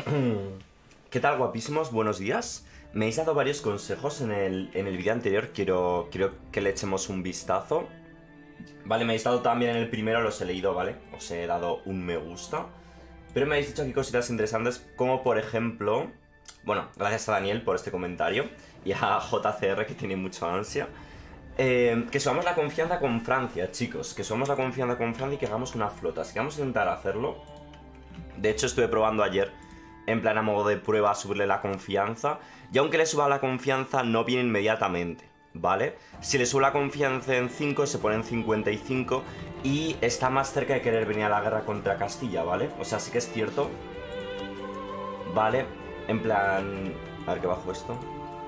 ¿Qué tal, guapísimos? Buenos días. Me habéis dado varios consejos en el vídeo anterior. Quiero que le echemos un vistazo. Vale, me habéis dado también en el primero, los he leído, ¿vale? Os he dado un me gusta. Pero me habéis dicho aquí cositas interesantes, como por ejemplo... Bueno, gracias a Daniel por este comentario. Y a JCR, que tiene mucha ansia. Que subamos la confianza con Francia, chicos. Que subamos la confianza con Francia y que hagamos una flota. Así que vamos a intentar hacerlo. De hecho, estuve probando ayer, en plan a modo de prueba, subirle la confianza. Y aunque le suba la confianza, no viene inmediatamente, ¿vale? Si le subo la confianza en 5, se pone en 55 y está más cerca de querer venir a la guerra contra Castilla, ¿vale? O sea, sí que es cierto, ¿vale? En plan... A ver qué bajo esto.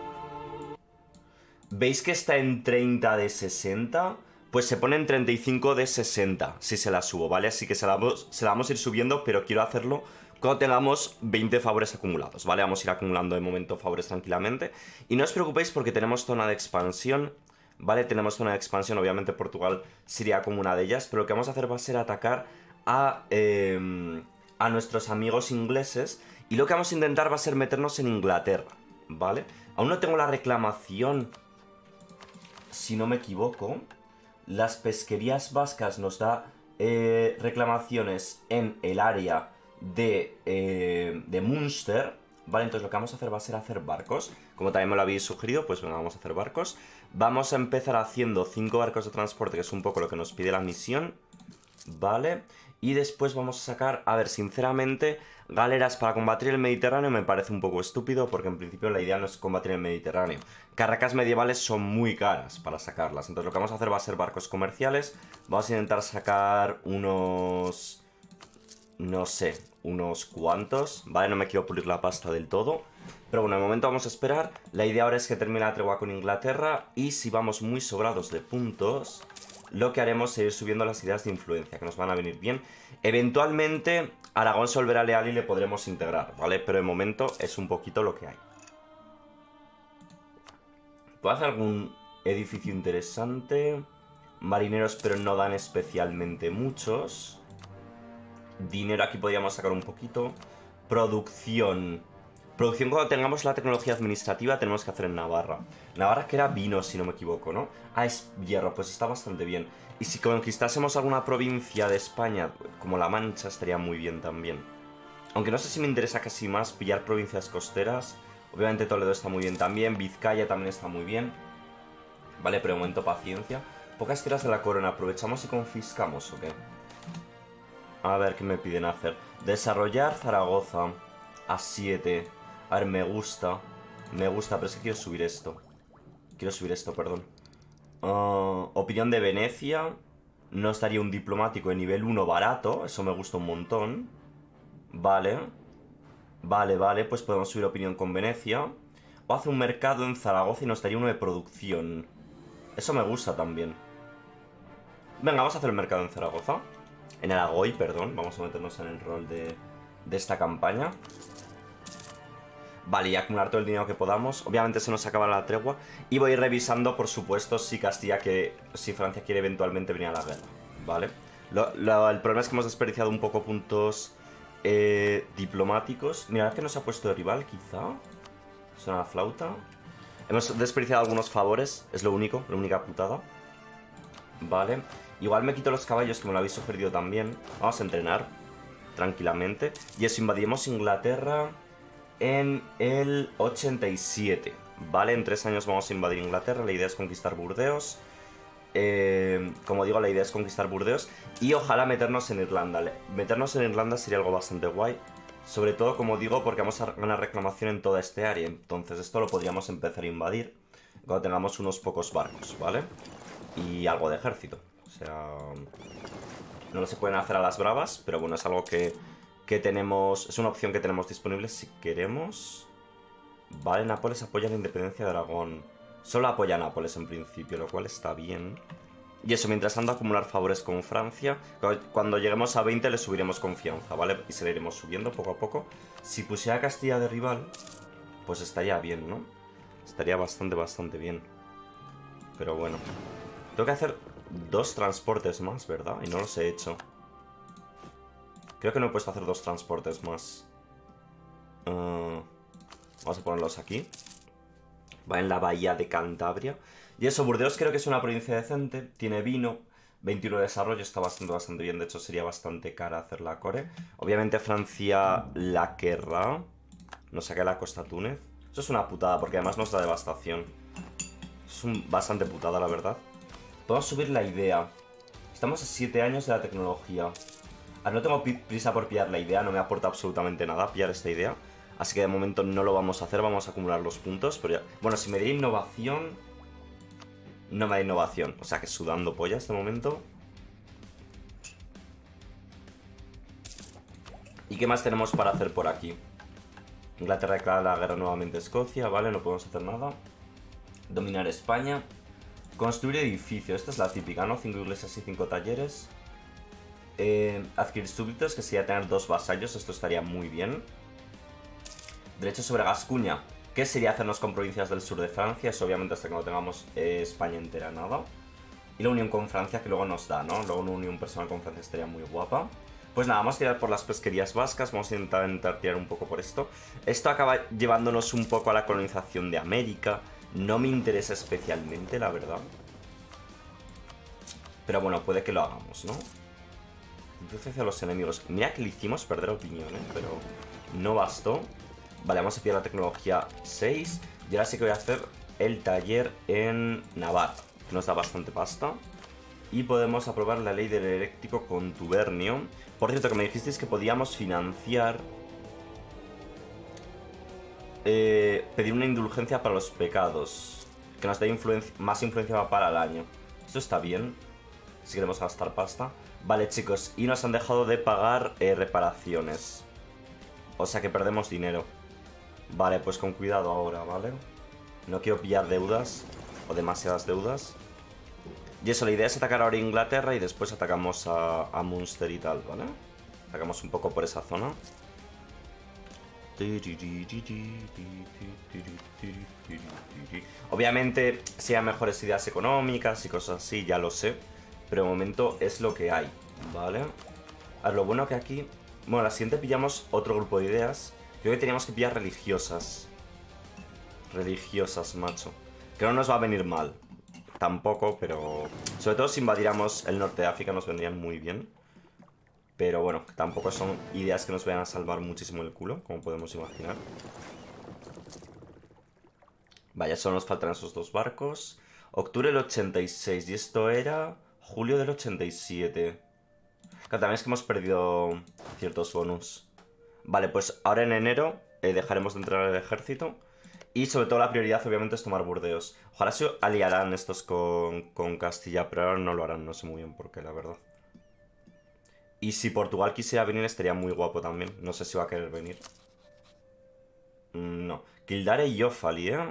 ¿Veis que está en 30 de 60? Pues se pone en 35 de 60 si se la subo, ¿vale? Así que se la vamos a ir subiendo, pero quiero hacerlo cuando tengamos 20 favores acumulados, ¿vale? Vamos a ir acumulando de momento favores tranquilamente. Y no os preocupéis porque tenemos zona de expansión, ¿vale? Tenemos zona de expansión, obviamente Portugal sería como una de ellas, pero lo que vamos a hacer va a ser atacar a nuestros amigos ingleses. Y lo que vamos a intentar va a ser meternos en Inglaterra, ¿vale? Aún no tengo la reclamación, si no me equivoco. Las pesquerías vascas nos da reclamaciones en el área de Munster, ¿vale? Entonces lo que vamos a hacer va a ser hacer barcos. Como también me lo habéis sugerido, pues venga, vamos a hacer barcos. Vamos a empezar haciendo 5 barcos de transporte, que es un poco lo que nos pide la misión, ¿vale? Y después vamos a sacar, a ver, sinceramente, galeras para combatir el Mediterráneo me parece un poco estúpido, porque en principio la idea no es combatir el Mediterráneo. Carracas medievales son muy caras para sacarlas, entonces lo que vamos a hacer va a ser barcos comerciales. Vamos a intentar sacar unos... no sé, unos cuantos, ¿vale? No me quiero pulir la pasta del todo, pero bueno, de momento vamos a esperar. La idea ahora es que termine la tregua con Inglaterra, y si vamos muy sobrados de puntos, lo que haremos es ir subiendo las ideas de influencia, que nos van a venir bien. Eventualmente, Aragón se volverá leal y le podremos integrar, ¿vale? Pero de momento es un poquito lo que hay. ¿Puedo hacer algún edificio interesante? Marineros, pero no dan especialmente muchos. Dinero aquí podríamos sacar un poquito. Producción. Producción, cuando tengamos la tecnología administrativa, tenemos que hacer en Navarra. Navarra, que era vino, si no me equivoco, ¿no? Ah, es hierro, pues está bastante bien. Y si conquistásemos alguna provincia de España, como La Mancha, estaría muy bien también. Aunque no sé si me interesa casi más pillar provincias costeras. Obviamente Toledo está muy bien también, Vizcaya también está muy bien. Vale, pero de momento paciencia. Pocas tierras de la corona, ¿aprovechamos y confiscamos o qué? A ver qué me piden hacer. Desarrollar Zaragoza a 7. A ver, me gusta. Me gusta, pero es que quiero subir esto. Quiero subir esto, perdón. Opinión de Venecia. No estaría un diplomático de nivel 1 barato. Eso me gusta un montón. Vale. Vale, pues podemos subir opinión con Venecia. O hace un mercado en Zaragoza y nos daría uno de producción. Eso me gusta también. Venga, vamos a hacer el mercado en Zaragoza. En Aragoy, perdón. Vamos a meternos en el rol de esta campaña. Vale, y acumular todo el dinero que podamos. Obviamente se nos acaba la tregua. Y voy a ir revisando, por supuesto, si si Francia quiere eventualmente venir a la guerra. Vale. El problema es que hemos desperdiciado un poco puntos diplomáticos. Mirad que nos ha puesto de rival, quizá. Suena la flauta. Hemos desperdiciado algunos favores. Es lo único, la única putada. Vale. Igual me quito los caballos, que me lo habéis sugerido también. Vamos a entrenar tranquilamente. Y eso, invadimos Inglaterra en el 87. Vale, en 3 años vamos a invadir Inglaterra. La idea es conquistar Burdeos. Como digo, la idea es conquistar Burdeos. Y ojalá meternos en Irlanda. Meternos en Irlanda sería algo bastante guay. Sobre todo, como digo, porque vamos a ganar reclamación en toda este área. Entonces esto lo podríamos empezar a invadir cuando tengamos unos pocos barcos, ¿vale? Y algo de ejército. O sea, no lo se pueden hacer a las bravas, pero bueno, es algo que tenemos, es una opción que tenemos disponible si queremos. Vale, Nápoles apoya la independencia de Aragón. Solo apoya a Nápoles en principio, lo cual está bien. Y eso, mientras tanto, acumular favores con Francia. Cuando lleguemos a 20 le subiremos confianza, ¿vale? Y se le iremos subiendo poco a poco. Si pusiera Castilla de rival, pues estaría bien, ¿no? Estaría bastante bien. Pero bueno. Tengo que hacer 2 transportes más, ¿verdad? Y no los he hecho. Creo que no he puesto a hacer 2 transportes más. Vamos a ponerlos aquí. Va en la bahía de Cantabria. Y eso, Burdeos creo que es una provincia decente. Tiene vino. 21 de desarrollo, está bastante bien. De hecho, sería bastante cara hacer la core. Obviamente Francia la querrá. Nos saca la costa Túnez. Eso es una putada, porque además nos da devastación. Es bastante putada, la verdad. Podemos subir la idea. Estamos a 7 años de la tecnología. No tengo prisa por pillar la idea, no me aporta absolutamente nada pillar esta idea. Así que de momento no lo vamos a hacer, vamos a acumular los puntos. Pero ya... Bueno, si me da innovación... No me da innovación, o sea que sudando pollas de momento. ¿Y qué más tenemos para hacer por aquí? Inglaterra declara la guerra nuevamente a Escocia, vale, no podemos hacer nada. Dominar España. Construir edificios, esta es la típica, ¿no? 5 iglesias y 5 talleres. Adquirir súbditos, que sería tener 2 vasallos, esto estaría muy bien. Derechos sobre Gascuña, que sería hacernos con provincias del sur de Francia, eso obviamente hasta que no tengamos España entera, nada. Y la unión con Francia, que luego nos da, ¿no? Luego una unión personal con Francia estaría muy guapa. Pues nada, vamos a tirar por las pesquerías vascas, vamos a intentar tirar un poco por esto. Esto acaba llevándonos un poco a la colonización de América. No me interesa especialmente, la verdad. Pero bueno, puede que lo hagamos, ¿no? Influencia hacia los enemigos. Mira que le hicimos perder opinión, ¿eh? Pero no bastó. Vale, vamos a pillar la tecnología 6. Y ahora sí que voy a hacer el taller en Navarra, que nos da bastante pasta. Y podemos aprobar la ley del eléctrico contubernio. Por cierto, que me dijisteis que podíamos financiar... pedir una indulgencia para los pecados. Que nos dé más influencia para el año. Esto está bien. Si queremos gastar pasta. Vale, chicos, y nos han dejado de pagar reparaciones. O sea que perdemos dinero. Vale, pues con cuidado ahora, ¿vale? No quiero pillar deudas. O demasiadas deudas. Y eso, la idea es atacar ahora a Inglaterra y después atacamos a Munster y tal, ¿vale? Atacamos un poco por esa zona. Obviamente, si hay mejores ideas económicas y cosas así, ya lo sé. Pero de momento es lo que hay, ¿vale? A ver, lo bueno que aquí... Bueno, la siguiente pillamos otro grupo de ideas. Creo que teníamos que pillar religiosas. Religiosas, macho. Que no nos va a venir mal. Tampoco, pero... Sobre todo si invadiéramos el norte de África nos vendrían muy bien. Pero bueno, tampoco son ideas que nos vayan a salvar muchísimo el culo, como podemos imaginar. Vaya, solo nos faltan esos 2 barcos. Octubre del 86, y esto era julio del 87. Claro, también es que hemos perdido ciertos bonus. Vale, pues ahora en enero dejaremos de entrenar el ejército. Y sobre todo la prioridad obviamente es tomar Burdeos. Ojalá se aliarán estos con Castilla, pero ahora no lo harán, no sé muy bien por qué, la verdad. Y si Portugal quisiera venir estaría muy guapo también. No sé si va a querer venir. No. Kildare y Offaly, ¿eh?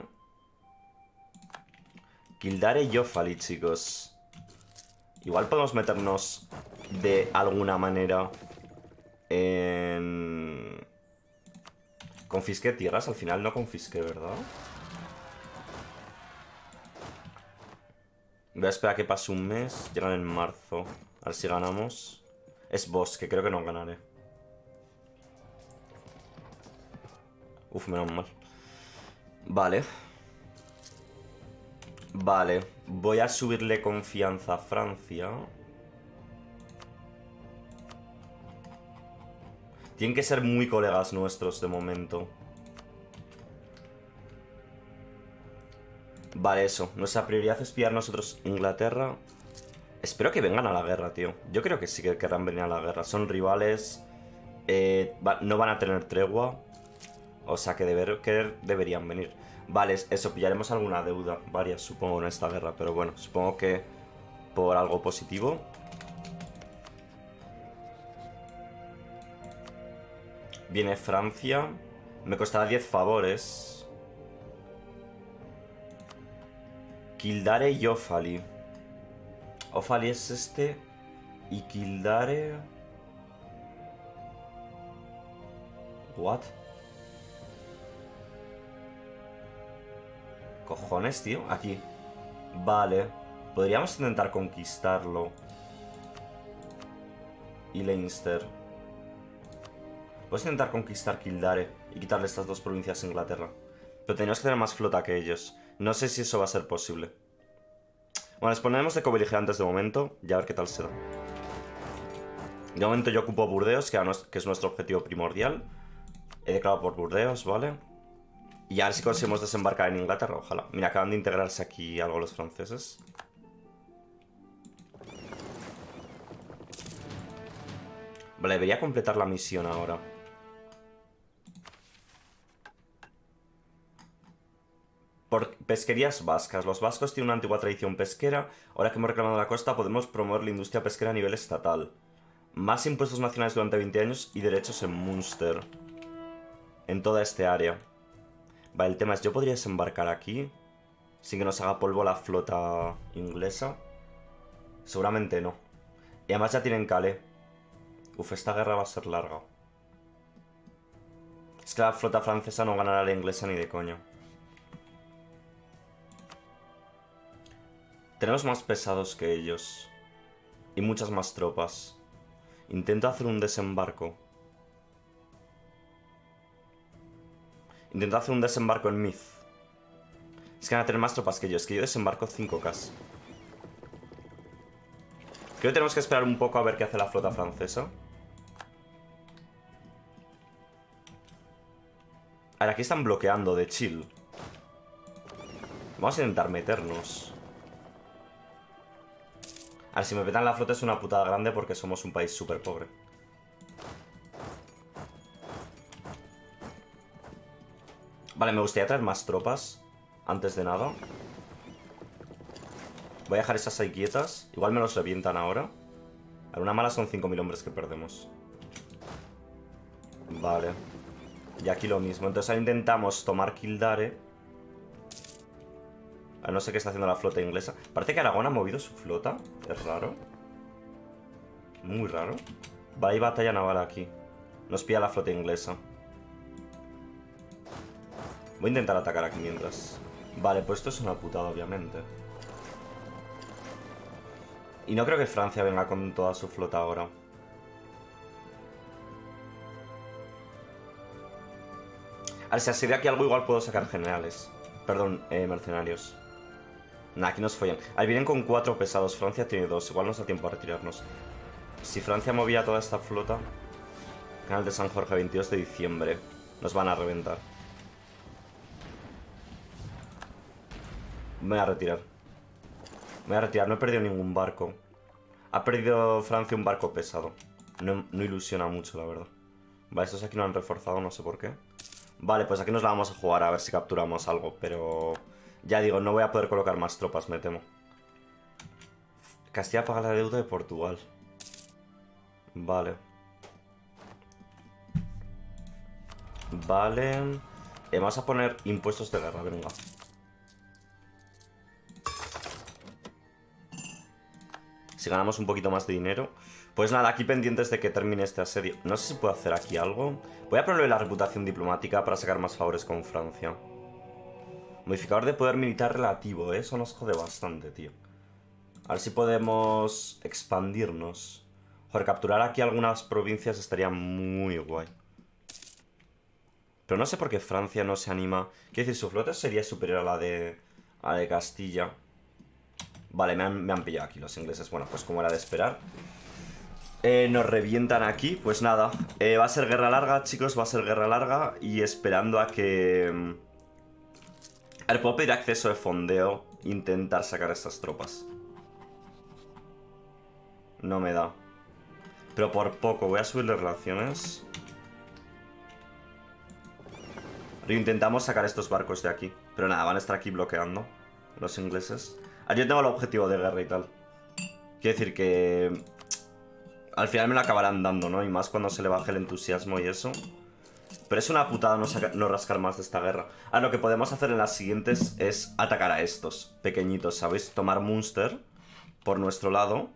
Kildare y Offaly, chicos. Igual podemos meternos de alguna manera en... Confisqué tierras, al final no confisqué, ¿verdad? Voy a esperar a que pase un mes. Llegan en marzo. A ver si ganamos. Es bosque, creo que no ganaré. Uf, menos mal. Vale. Vale. Voy a subirle confianza a Francia. Tienen que ser muy colegas nuestros de momento. Vale, eso. Nuestra prioridad es pillar nosotros Inglaterra. Espero que vengan a la guerra, tío. Yo creo que sí que querrán venir a la guerra. Son rivales. No van a tener tregua. O sea que deberían venir. Vale, eso. Pillaremos alguna deuda. Varias, supongo, en esta guerra. Pero bueno, supongo que por algo positivo. Viene Francia. Me costará 10 favores. Kildare y Offaly. Offaly es este. Y Kildare... What? Cojones, tío. Aquí. Vale. Podríamos intentar conquistarlo. Y Leinster. Puedes intentar conquistar Kildare y quitarle estas 2 provincias a Inglaterra. Pero tenemos que tener más flota que ellos. No sé si eso va a ser posible. Bueno, les ponemos de cobeligerantes de momento. Y a ver qué tal se da. De momento yo ocupo Burdeos, que es nuestro objetivo primordial. He declarado por Burdeos, ¿vale? Y a ver si conseguimos desembarcar en Inglaterra, ojalá. Mira, acaban de integrarse aquí algo los franceses. Vale, debería completar la misión ahora. Por pesquerías vascas. Los vascos tienen una antigua tradición pesquera. Ahora que hemos reclamado la costa, podemos promover la industria pesquera a nivel estatal. Más impuestos nacionales durante 20 años y derechos en Munster. En toda este área. Vale, el tema es, ¿yo podría desembarcar aquí? Sin que nos haga polvo la flota inglesa. Seguramente no. Y además ya tienen Calais. Uf, esta guerra va a ser larga. Es que la flota francesa no ganará a la inglesa ni de coña. Tenemos más pesados que ellos. Y muchas más tropas. Intento hacer un desembarco. Intento hacer un desembarco en Meath. Es que van a tener más tropas que yo. Es que yo desembarco 5K. Creo que tenemos que esperar un poco a ver qué hace la flota francesa. A ver, aquí están bloqueando de chill. Vamos a intentar meternos. A ver, si me petan la flota es una putada grande porque somos un país súper pobre. Vale, me gustaría traer más tropas. Antes de nada. Voy a dejar esas ahí quietas. Igual me los revientan ahora. A una mala son 5.000 hombres que perdemos. Vale. Y aquí lo mismo. Entonces ahora intentamos tomar Kildare. No sé qué está haciendo la flota inglesa. Parece que Aragón ha movido su flota. Es raro. Muy raro. Vale, hay batalla naval aquí. Nos pilla la flota inglesa. Voy a intentar atacar aquí mientras. Vale, pues esto es una putada, obviamente. Y no creo que Francia venga con toda su flota ahora. A ver, si así de aquí algo igual puedo sacar generales. Perdón, mercenarios. Nah, aquí nos follan. Ahí vienen con 4 pesados. Francia tiene 2. Igual nos da tiempo a retirarnos. Si Francia movía toda esta flota... Canal de San Jorge, 22 de diciembre. Nos van a reventar. Me voy a retirar. Me voy a retirar. No he perdido ningún barco. Ha perdido Francia un barco pesado. No ilusiona mucho, la verdad. Vale, estos aquí no han reforzado, no sé por qué. Vale, pues aquí nos la vamos a jugar a ver si capturamos algo. Pero... ya digo, no voy a poder colocar más tropas, me temo. Castilla paga la deuda de Portugal. Vale. Vale. Vamos a poner impuestos de guerra, venga. Si ganamos un poquito más de dinero. Pues nada, aquí pendientes de que termine este asedio. No sé si puedo hacer aquí algo. Voy a ponerle la reputación diplomática para sacar más favores con Francia. Modificador de poder militar relativo, ¿eh? Eso nos jode bastante, tío. A ver si podemos expandirnos. Joder, capturar aquí algunas provincias estaría muy guay. Pero no sé por qué Francia no se anima. Quiero decir, su flota sería superior a la de Castilla. Vale, me han pillado aquí los ingleses. Bueno, pues como era de esperar. Nos revientan aquí. Pues nada, va a ser guerra larga, chicos. Va a ser guerra larga. Y esperando a que... A ver, puedo pedir acceso de fondeo. Intentar sacar a estas tropas. No me da. Pero por poco. Voy a subirle relaciones. Intentamos sacar estos barcos de aquí. Pero nada, van a estar aquí bloqueando los ingleses. Yo tengo el objetivo de guerra y tal. Quiero decir que... al final me lo acabarán dando, ¿no? Y más cuando se le baje el entusiasmo y eso. Pero es una putada no rascar más de esta guerra. Lo que podemos hacer en las siguientes es atacar a estos pequeñitos, ¿sabéis? Tomar Munster por nuestro lado.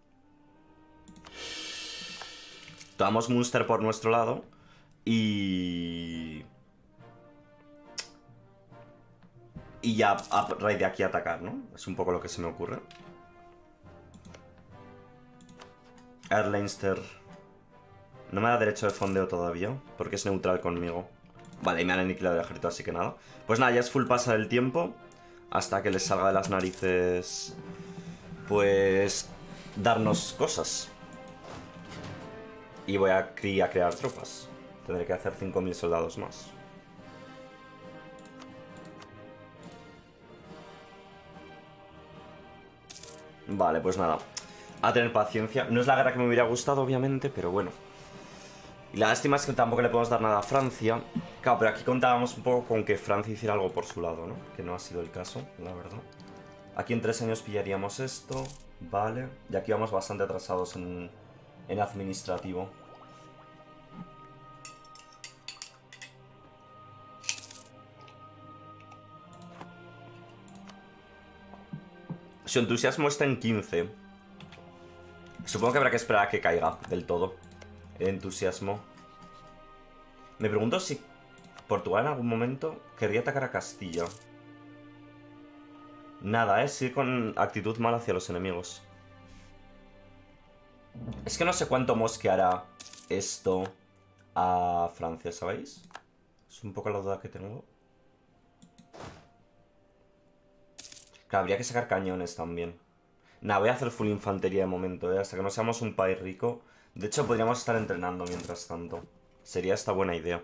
Tomamos Munster por nuestro lado. Y ya a raíz de aquí atacar, ¿no? Es un poco lo que se me ocurre. Leinster no me da derecho de fondeo todavía, porque es neutral conmigo. Vale, y me han aniquilado el ejército, así que nada. Pues nada, ya es full pasa del tiempo. Hasta que les salga de las narices... Pues... darnos cosas. Y voy a crear tropas. Tendré que hacer 5000 soldados más. Vale, pues nada. A tener paciencia. No es la guerra que me hubiera gustado, obviamente, pero bueno. Y la lástima es que tampoco le podemos dar nada a Francia. Claro, pero aquí contábamos un poco con que Francia hiciera algo por su lado, ¿no? Que no ha sido el caso, la verdad. Aquí en 3 años pillaríamos esto. Vale. Y aquí vamos bastante atrasados en administrativo. Su entusiasmo está en 15. Supongo que habrá que esperar a que caiga del todo el entusiasmo. Me pregunto si Portugal en algún momento querría atacar a Castilla. Nada, sí, con actitud mala hacia los enemigos. Es que no sé cuánto mosqueará esto a Francia, ¿sabéis? Es un poco la duda que tengo. Claro, habría que sacar cañones también. Nah, voy a hacer full infantería de momento, hasta que no seamos un país rico. De hecho, podríamos estar entrenando mientras tanto. Sería esta buena idea.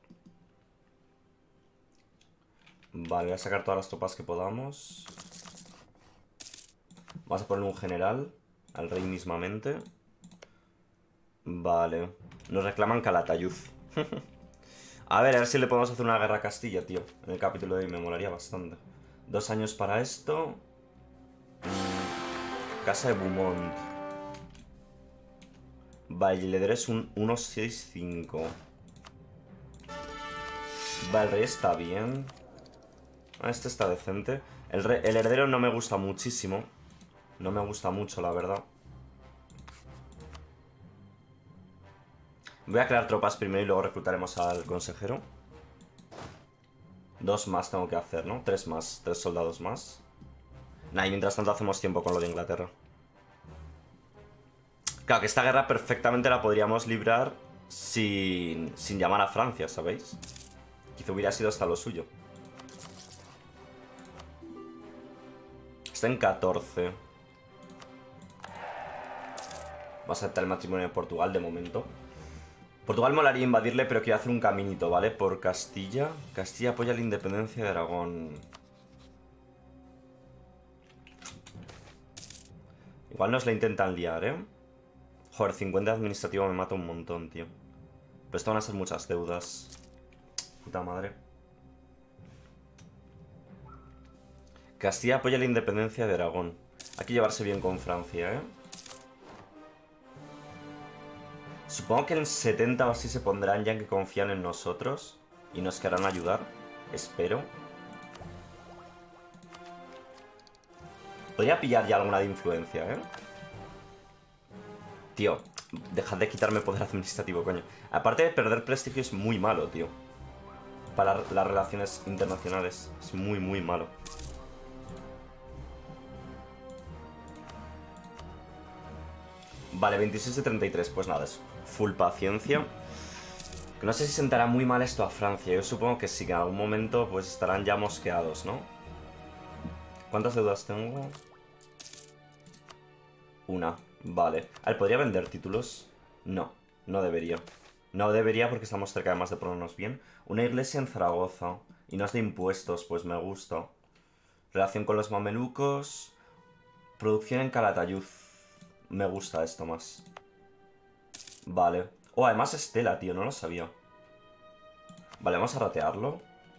Vale, voy a sacar todas las tropas que podamos. Vamos a poner un general al rey mismamente. Vale. Nos reclaman Calatayud. A ver si le podemos hacer una guerra a Castilla, tío. En el capítulo de hoy me molaría bastante. 2 años para esto. Casa de Beaumont. Vale, el heredero es un 165. Vale, el rey está bien. Este está decente. El heredero no me gusta muchísimo. No me gusta mucho, la verdad. Voy a crear tropas primero y luego reclutaremos al consejero. 2 más tengo que hacer, ¿no? 3 más, 3 soldados más. Nah, y mientras tanto hacemos tiempo con lo de Inglaterra. Claro, que esta guerra perfectamente la podríamos librar sin llamar a Francia, ¿sabéis? Quizá hubiera sido hasta lo suyo. Está en 14. Va a aceptar el matrimonio de Portugal de momento. Portugal molaría invadirle, pero quiero hacer un caminito, ¿vale? Por Castilla. Castilla apoya la independencia de Aragón. Igual nos la intentan liar, ¿eh? Joder, 50 administrativo me mata un montón, tío. Pero esto van a ser muchas deudas. Puta madre. Castilla apoya la independencia de Aragón. Hay que llevarse bien con Francia, ¿eh? Supongo que en 70 o así se pondrán ya en que confían en nosotros y nos querrán ayudar. Espero. Podría pillar ya alguna de influencia, ¿eh? Tío, dejad de quitarme poder administrativo, coño. Aparte de perder prestigio es muy malo, tío. Para las relaciones internacionales. Es muy, muy malo. Vale, 26 de 33. Pues nada, es full paciencia. Que no sé si sentará muy mal esto a Francia. Yo supongo que sí, que en algún momento pues estarán ya mosqueados, ¿no? ¿Cuántas deudas tengo? Una. Vale. A ver, ¿podría vender títulos? No, no debería. No debería porque estamos cerca además de ponernos bien. Una iglesia en Zaragoza. Y no es de impuestos, pues me gusta. Relación con los mamelucos. Producción en Calatayud. Me gusta esto más. Vale. Oh, además es tela, tío, no lo sabía. Vale, vamos a ratearlo.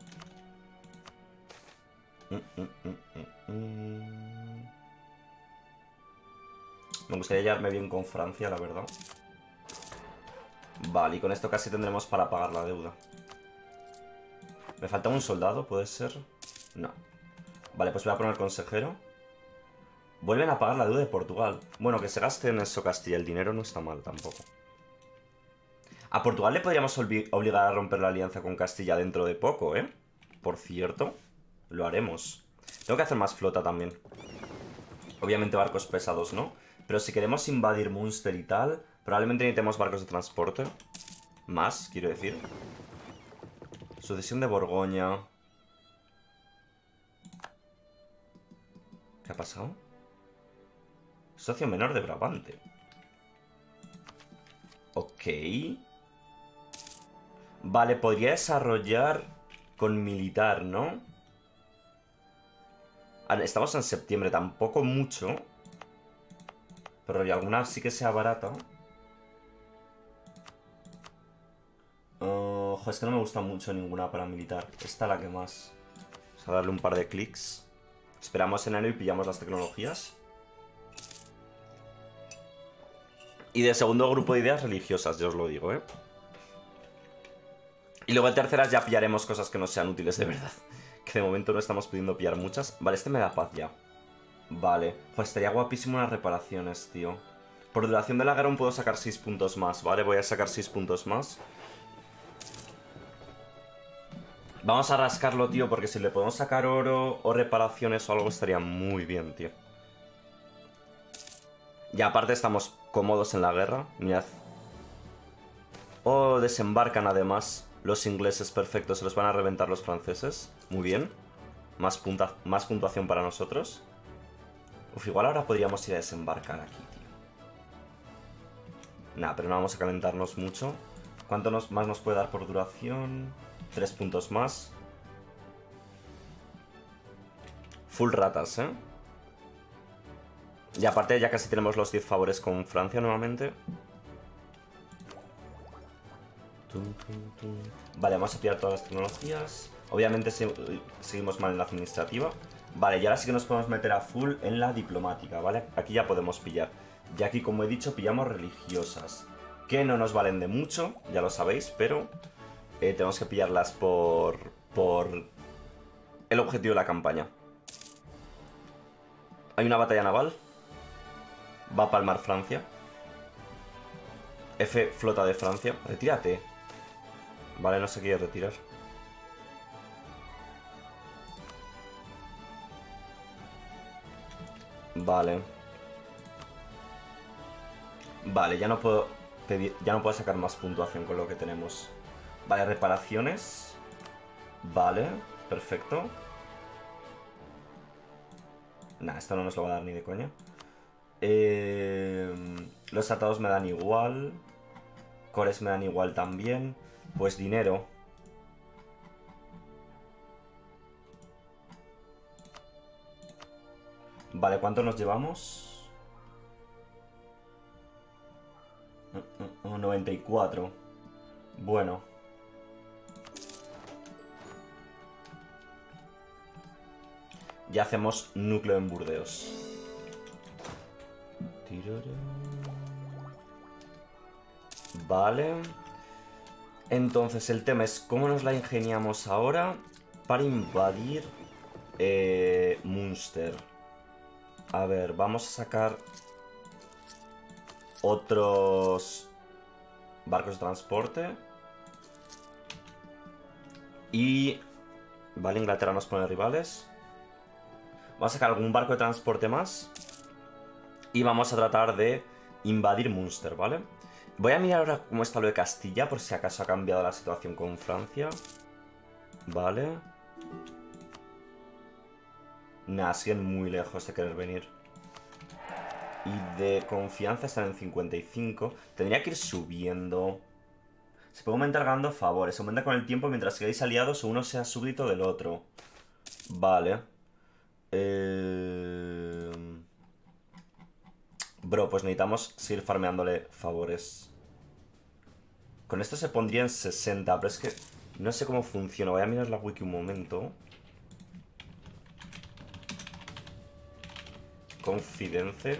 Me gustaría llevarme bien con Francia, la verdad. Vale, y con esto casi tendremos para pagar la deuda. ¿Me falta un soldado? ¿Puede ser? No. Vale, pues voy a poner consejero. Vuelven a pagar la deuda de Portugal. Bueno, que se gaste en eso Castilla. El dinero no está mal tampoco. A Portugal le podríamos obligar a romper la alianza con Castilla dentro de poco, ¿eh? Por cierto, lo haremos. Tengo que hacer más flota también. Obviamente barcos pesados, ¿no? Pero si queremos invadir Munster y tal, probablemente necesitemos barcos de transporte. Más, quiero decir. Sucesión de Borgoña. ¿Qué ha pasado? Socio menor de Brabante. Ok. Vale, podría desarrollar con militar, ¿no? Estamos en septiembre, tampoco mucho. Pero y alguna sí que sea barata. Ojo, es que no me gusta mucho ninguna para militar. Esta la que más. Vamos a darle un par de clics. Esperamos enero y pillamos las tecnologías. Y de segundo grupo de ideas religiosas, yo os lo digo, ¿eh? Y luego en terceras ya pillaremos cosas que no sean útiles de verdad. Que de momento no estamos pudiendo pillar muchas. Vale, este me da paz ya. Vale. Joder, estaría guapísimo unas reparaciones, tío. Por duración de la guerra puedo sacar 6 puntos más, ¿vale? Voy a sacar 6 puntos más. Vamos a rascarlo, tío, porque si le podemos sacar oro o reparaciones o algo estaría muy bien, tío. Y aparte estamos cómodos en la guerra. Mirad. Oh, desembarcan además los ingleses, perfecto. Se los van a reventar los franceses. Muy bien. Más puntuación para nosotros. Uf, igual ahora podríamos ir a desembarcar aquí, tío. Nah, pero no vamos a calentarnos mucho. ¿Cuánto más nos puede dar por duración? 3 puntos más. Full ratas, ¿eh? Y aparte ya casi tenemos los 10 favores con Francia nuevamente. Vale, vamos a pillar todas las tecnologías. Obviamente seguimos mal en la administrativa. Vale, y ahora sí que nos podemos meter a full en la diplomática, ¿vale? Aquí ya podemos pillar. Y aquí, como he dicho, pillamos religiosas. Que no nos valen de mucho, ya lo sabéis, pero tenemos que pillarlas por el objetivo de la campaña. Hay una batalla naval. Va a palmar Francia. F, flota de Francia. Retírate. Vale, no se quiere retirar. Vale. Vale, ya no puedo pedir, ya no puedo sacar más puntuación con lo que tenemos. Vale, reparaciones. Vale, perfecto. Nah, esto no nos lo va a dar ni de coña. Los tratados me dan igual. Cores me dan igual también. Pues dinero. Vale, ¿cuánto nos llevamos? 94. Bueno. Ya hacemos núcleo en Burdeos. Vale. Entonces el tema es cómo nos la ingeniamos ahora para invadir Münster. A ver, vamos a sacar otros barcos de transporte. Y... Vale, Inglaterra nos pone rivales. Vamos a sacar algún barco de transporte más. Y vamos a tratar de invadir Münster, ¿vale? Voy a mirar ahora cómo está lo de Castilla, por si acaso ha cambiado la situación con Francia. Vale. Nah, siguen muy lejos de querer venir. Y de confianza están en 55. Tendría que ir subiendo. Se puede aumentar ganando favores. Aumenta con el tiempo mientras sigáis aliados o uno sea súbdito del otro. Vale. Bro, pues necesitamos seguir farmeándole favores. Con esto se pondría en 60, pero es que no sé cómo funciona. Voy a mirar la wiki un momento. Confidence.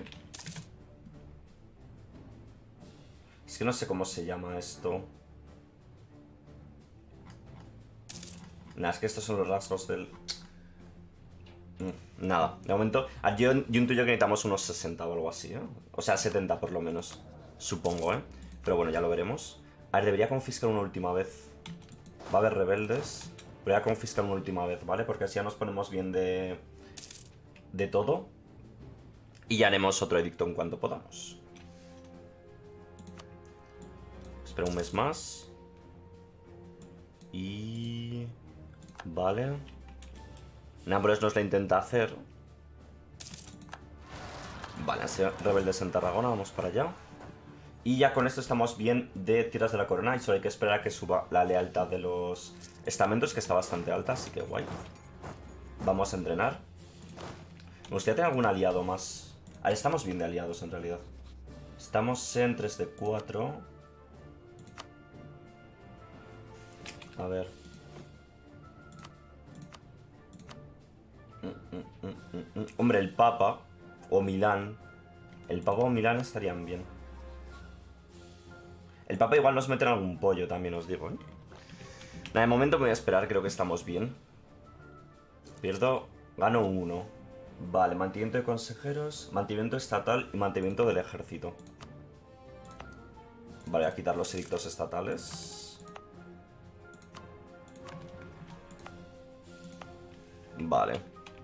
Es que no sé cómo se llama esto. Nah, es que estos son los rasgos del... Nada, de momento yo intuyo que necesitamos unos 60 o algo así, ¿eh? O sea, 70 por lo menos, supongo, ¿eh? Pero bueno, ya lo veremos. A ver, debería confiscar una última vez. Va a haber rebeldes. Voy a confiscar una última vez, ¿vale? Porque así ya nos ponemos bien de todo. Y ya haremos otro edicto en cuanto podamos. Espera un mes más. Y... Vale. Nápoles nos la intenta hacer. Vale, rebeldes en Tarragona, vamos para allá. Y ya con esto estamos bien de tierras de la corona y solo hay que esperar a que suba la lealtad de los estamentos, que está bastante alta, así que guay. Vamos a entrenar. Me gustaría tener algún aliado más. Ahí estamos bien de aliados en realidad. Estamos en 3 de 4. A ver. Hombre, el Papa o Milán. El Papa o Milán estarían bien. El Papa igual nos mete en algún pollo también, os digo, ¿eh? Nada, de momento me voy a esperar, creo que estamos bien. Pierdo, gano 1. Vale, mantenimiento de consejeros, mantenimiento estatal y mantenimiento del ejército. Vale, a quitar los edictos estatales. Vale.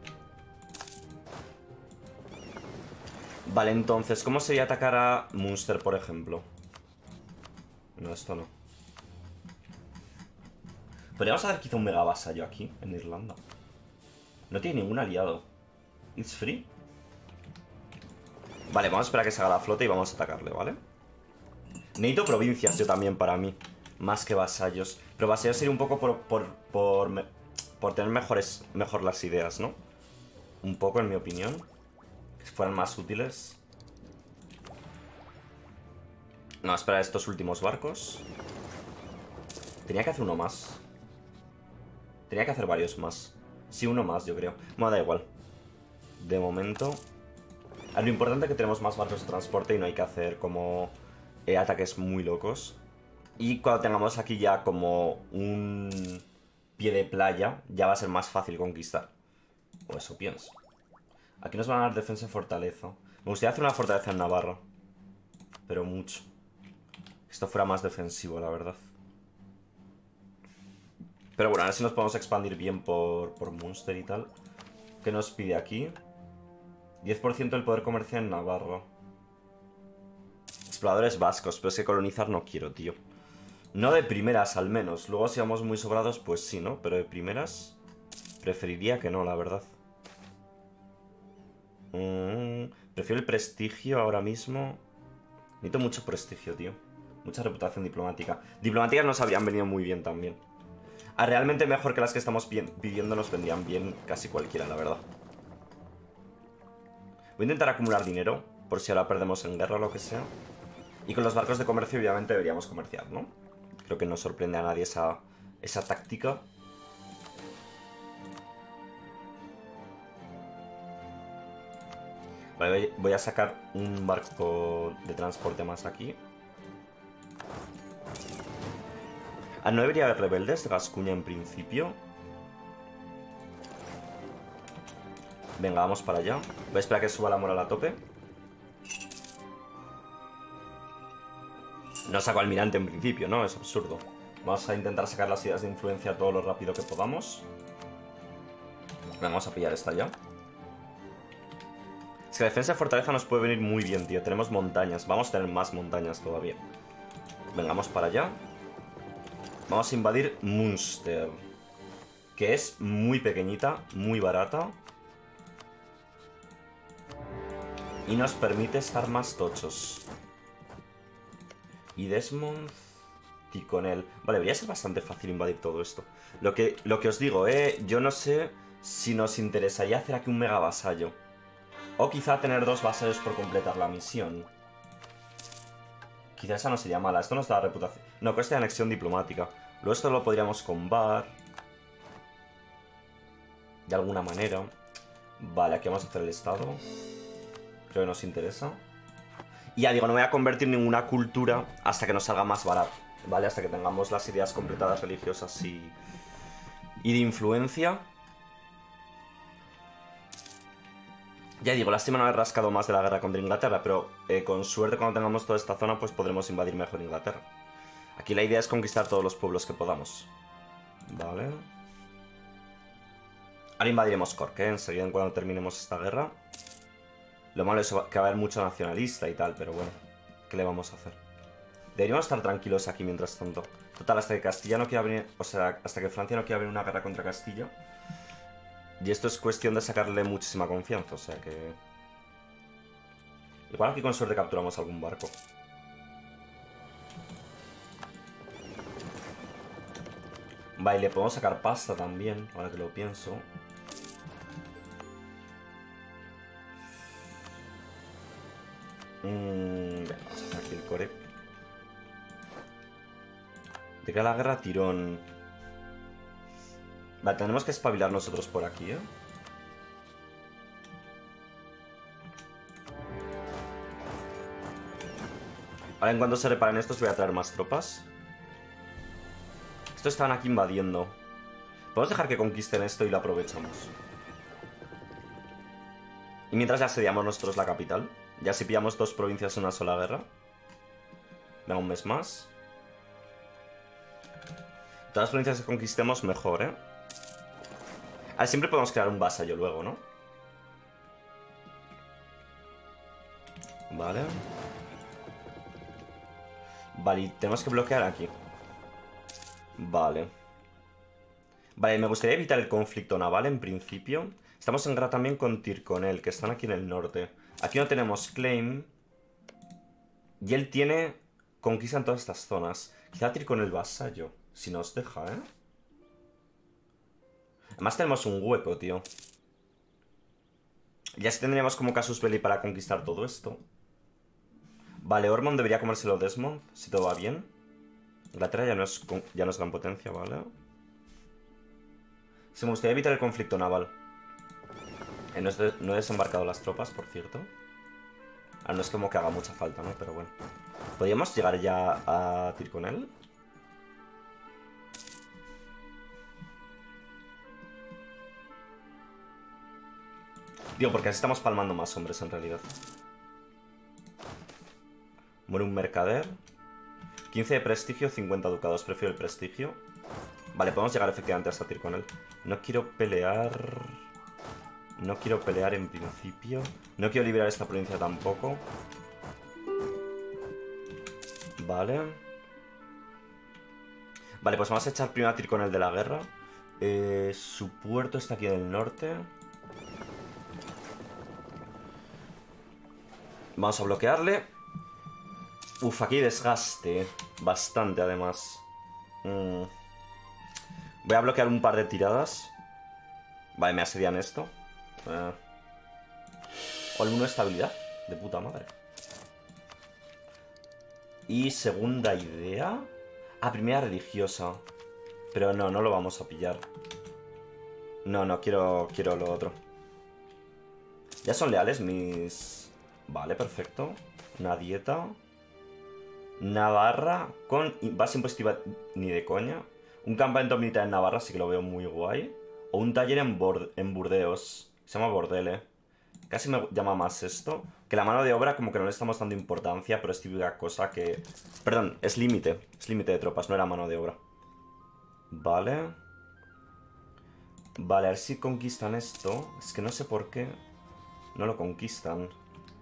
Vale, entonces, ¿cómo sería atacar a Munster, por ejemplo? No, esto no. Podríamos hacer quizá un mega vasallo aquí, en Irlanda. No tiene ningún aliado. It's free. Vale, vamos a esperar a que se haga la flota y vamos a atacarle, ¿vale? Necesito provincias yo también para mí. Más que vasallos. Pero vasallos sería un poco por tener mejor las ideas, ¿no? Un poco, en mi opinión. Que fueran más útiles. No, espera, estos últimos barcos. Tenía que hacer uno más. Tenía que hacer varios más. Sí, uno más, yo creo. Bueno, da igual. De momento... Lo importante es que tenemos más barcos de transporte y no hay que hacer como ataques muy locos. Y cuando tengamos aquí ya como un pie de playa, ya va a ser más fácil conquistar. O eso pienso. Aquí nos van a dar defensa y fortaleza. Me gustaría hacer una fortaleza en Navarra. Pero mucho. Esto fuera más defensivo, la verdad. Pero bueno, a ver si nos podemos expandir bien por Munster y tal. ¿Qué nos pide aquí? 10% del poder comercial en Navarra. Exploradores vascos, pero es que colonizar no quiero, tío. No de primeras, al menos. Luego si vamos muy sobrados, pues sí, ¿no? Pero de primeras preferiría que no, la verdad. Prefiero el prestigio ahora mismo. Necesito mucho prestigio, tío. Mucha reputación diplomática. Diplomáticas nos habrían venido muy bien también. Realmente mejor que las que estamos pidiendo nos vendrían bien casi cualquiera, la verdad. Voy a intentar acumular dinero, por si ahora perdemos en guerra o lo que sea. Y con los barcos de comercio obviamente deberíamos comerciar, ¿no? Creo que no sorprende a nadie esa táctica. Vale, voy a sacar un barco de transporte más aquí. No debería haber rebeldes de Gascuña en principio. Venga, vamos para allá. Voy a esperar a que suba la moral a tope. No saco almirante en principio, ¿no? Es absurdo. Vamos a intentar sacar las ideas de influencia todo lo rápido que podamos. Vamos a pillar esta ya. Es que la defensa de fortaleza nos puede venir muy bien, tío. Tenemos montañas. Vamos a tener más montañas todavía. Vengamos para allá. Vamos a invadir Munster. Que es muy pequeñita, muy barata. Y nos permite estar más tochos. Y Desmond... Ticonel. Vale, debería ser bastante fácil invadir todo esto. Lo que os digo, yo no sé si nos interesaría hacer aquí un mega vasallo. O quizá tener 2 vasallos por completar la misión. Quizá esa no sería mala. Esto nos da reputación. No, coste de anexión diplomática. Luego esto lo podríamos combar. De alguna manera. Vale, aquí vamos a hacer el estado. Creo que nos interesa. Y ya digo, no voy a convertir ninguna cultura hasta que nos salga más barato. ¿Vale? Hasta que tengamos las ideas completadas religiosas y de influencia. Ya digo, lástima no haber rascado más de la guerra contra Inglaterra, pero con suerte cuando tengamos toda esta zona pues podremos invadir mejor Inglaterra. Aquí la idea es conquistar todos los pueblos que podamos. Vale. Ahora invadiremos Cork, enseguida en cuando terminemos esta guerra. Lo malo es que va a haber mucho nacionalista y tal, pero bueno, ¿qué le vamos a hacer? Deberíamos estar tranquilos aquí mientras tanto. Total, hasta que Castilla no quiera venir... O sea, hasta que Francia no quiera venir una guerra contra Castilla. Y esto es cuestión de sacarle muchísima confianza, o sea que... Igual aquí con suerte capturamos algún barco. Vale, le podemos sacar pasta también, ahora que lo pienso. Vamos a hacer aquí el core. De cara a la guerra, tirón. Vale, tenemos que espabilar nosotros por aquí, ¿eh? Ahora, en cuanto se reparen estos, voy a traer más tropas. Estos estaban aquí invadiendo. Podemos dejar que conquisten esto y lo aprovechamos. Y mientras ya asediamos nosotros la capital. Ya si pillamos 2 provincias en una sola guerra. Venga, un mes más. Todas las provincias que conquistemos, mejor, ¿eh? A ver, siempre podemos crear un vasallo luego, ¿no? Vale. Vale, y tenemos que bloquear aquí. Vale. Vale, me gustaría evitar el conflicto naval en principio. Estamos en guerra también con Tirconel, que están aquí en el norte. Aquí no tenemos claim. Y él tiene conquista en todas estas zonas. Quizá Tirconel vasallo, si nos deja, ¿eh? Además tenemos un hueco, tío. Ya sí tendríamos como casus belli para conquistar todo esto. Vale, Ormond debería comérselo Desmond, si todo va bien. Inglaterra ya no es gran potencia, ¿vale? Se me gustaría evitar el conflicto naval. No he desembarcado las tropas, por cierto. Ah, no es como que haga mucha falta, ¿no? Pero bueno. ¿Podríamos llegar ya a Tirconel? Digo, porque así estamos palmando más hombres en realidad. Muere un mercader. 15 de prestigio, 50 ducados. Prefiero el prestigio. Vale, podemos llegar efectivamente hasta Tirconel. No quiero pelear... No quiero pelear en principio. No quiero liberar esta provincia tampoco. Vale. Vale, pues vamos a echar primero a Tirconel de la guerra. Su puerto está aquí en el norte. Vamos a bloquearle. Uf, aquí hay desgaste. Bastante, además. Voy a bloquear un par de tiradas. Vale, me asedian esto. O el 1 estabilidad. De puta madre. Y segunda idea. Ah, primera religiosa. Pero no, no lo vamos a pillar. No, quiero lo otro. Ya son leales mis... Vale, perfecto. Una dieta. Navarra con base impositiva ni de coña. Un campamento militar en Navarra sí que lo veo muy guay. O un taller en Burdeos. Se llama Bordele. Casi me llama más esto. Que la mano de obra como que no le estamos dando importancia, pero es típica cosa que... Perdón, es límite. Es límite de tropas, no era mano de obra. Vale. Vale, a ver si conquistan esto. Es que no sé por qué no lo conquistan.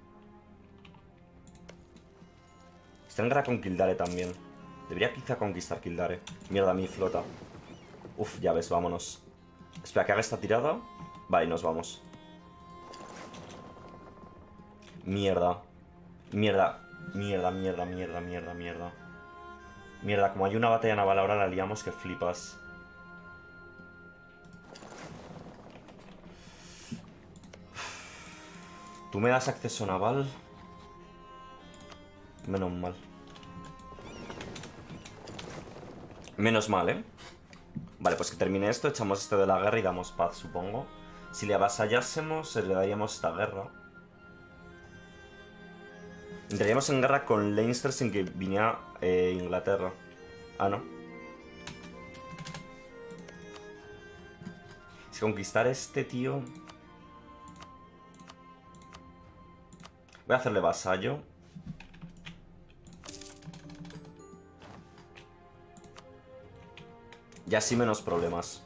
Está en guerra con Kildare también. Debería quizá conquistar Kildare. Mierda, mi flota. Uf, ya ves, vámonos. Espera, que haga esta tirada. Vale, y nos vamos. Mierda. Mierda. Mierda. Mierda, como hay una batalla naval ahora la liamos que flipas. ¿Tú me das acceso naval? Menos mal. Menos mal, ¿eh? Vale, pues que termine esto, echamos esto de la guerra y damos paz, supongo. Si le avasallásemos, le daríamos esta guerra. Entraríamos en guerra con Leinster sin que viniera Inglaterra. Ah, ¿no? Si conquistar este tío... Voy a hacerle vasallo. Y así menos problemas.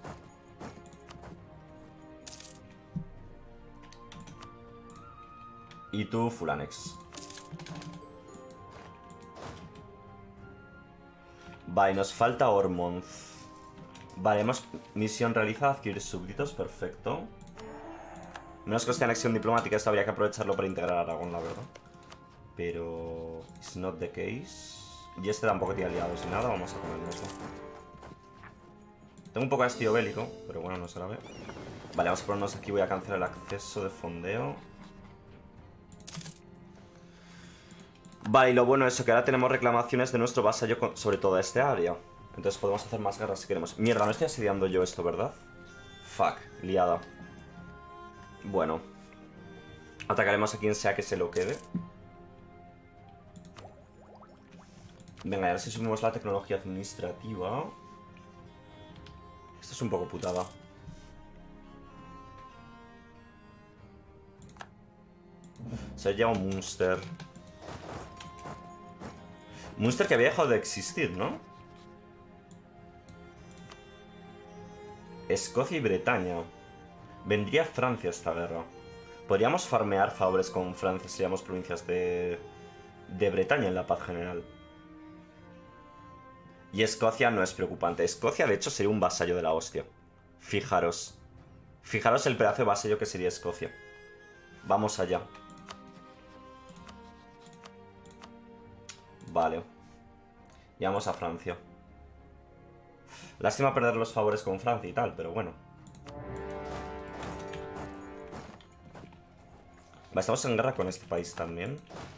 Y tú, Fulanex. Vale, nos falta Ormonth. Vale, hemos... Misión realizada, adquirir súbditos, perfecto. Menos coste de anexión diplomática, esto habría que aprovecharlo para integrar a Aragón, la verdad. Pero... It's not the case. Y este tampoco tiene aliados ni nada, vamos a comérnoslo. Tengo un poco de hastío bélico, pero bueno, no se la ve. Vale, vamos a ponernos aquí, voy a cancelar el acceso de fondeo. Vale, y lo bueno es eso, que ahora tenemos reclamaciones de nuestro vasallo sobre toda esta área. Entonces podemos hacer más guerras si queremos. Mierda, no estoy asediando yo esto, ¿verdad? Fuck, liada. Bueno. Atacaremos a quien sea que se lo quede. Venga, y ahora si subimos la tecnología administrativa. Esto es un poco putada. Se ha llegado un Munster. Munster que había dejado de existir, ¿no? Escocia y Bretaña. Vendría Francia esta guerra. Podríamos farmear favores con Francia si seríamos provincias de Bretaña en la paz general. Y Escocia no es preocupante. Escocia, de hecho, sería un vasallo de la hostia. Fijaros. Fijaros el pedazo de vasallo que sería Escocia. Vamos allá. Vale. Y vamos a Francia. Lástima perder los favores con Francia y tal, pero bueno. Estamos en guerra con este país también.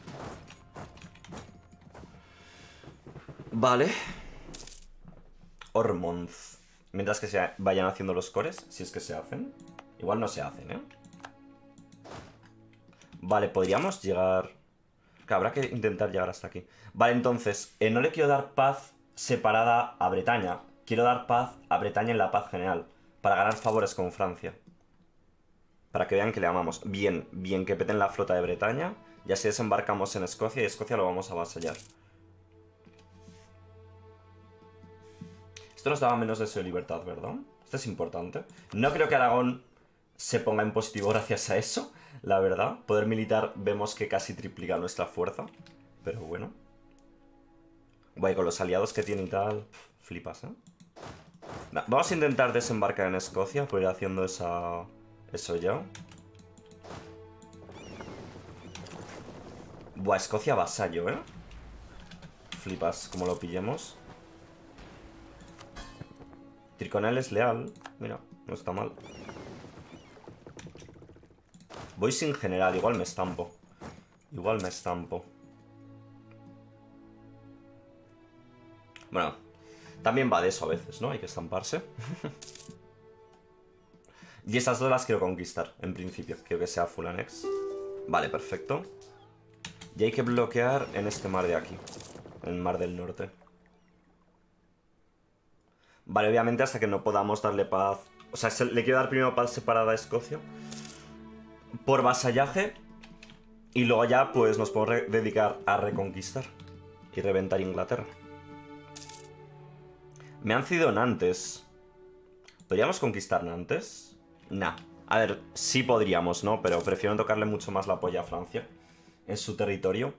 Vale. Ormonth. Mientras que se vayan haciendo los cores, si es que se hacen. Igual no se hacen, ¿eh? Vale, podríamos llegar... Que habrá que intentar llegar hasta aquí. Vale, entonces, no le quiero dar paz separada a Bretaña. Quiero dar paz a Bretaña en la paz general. Para ganar favores con Francia. Para que vean que le amamos. Bien, bien que peten la flota de Bretaña. Y así desembarcamos en Escocia y Escocia lo vamos a avasallar. Esto nos daba menos deseo de libertad, ¿verdad? Esto es importante. No creo que Aragón se ponga en positivo gracias a eso, la verdad. Poder militar vemos que casi triplica nuestra fuerza. Pero bueno. Guay, con los aliados que tiene y tal, flipas, ¿eh? Vamos a intentar desembarcar en Escocia por ir haciendo eso ya. Buah, Escocia vasallo, ¿eh? Flipas, como lo pillemos. Triconel es leal. Mira, no está mal. Voy sin general, igual me estampo. Igual me estampo. Bueno, también va de eso a veces, ¿no? Hay que estamparse. Y estas dos las quiero conquistar, en principio. Quiero que sea full annex. Vale, perfecto. Y hay que bloquear en este mar de aquí. En el mar del norte. Vale, obviamente hasta que no podamos darle paz... O sea, le quiero dar primero paz separada a Escocia. Por vasallaje. Y luego ya, pues, nos podemos dedicar a reconquistar. Y reventar Inglaterra. Me han cedido Nantes. ¿Podríamos conquistar Nantes? Nah. A ver, sí podríamos, ¿no? Pero prefiero tocarle mucho más la polla a Francia. En su territorio.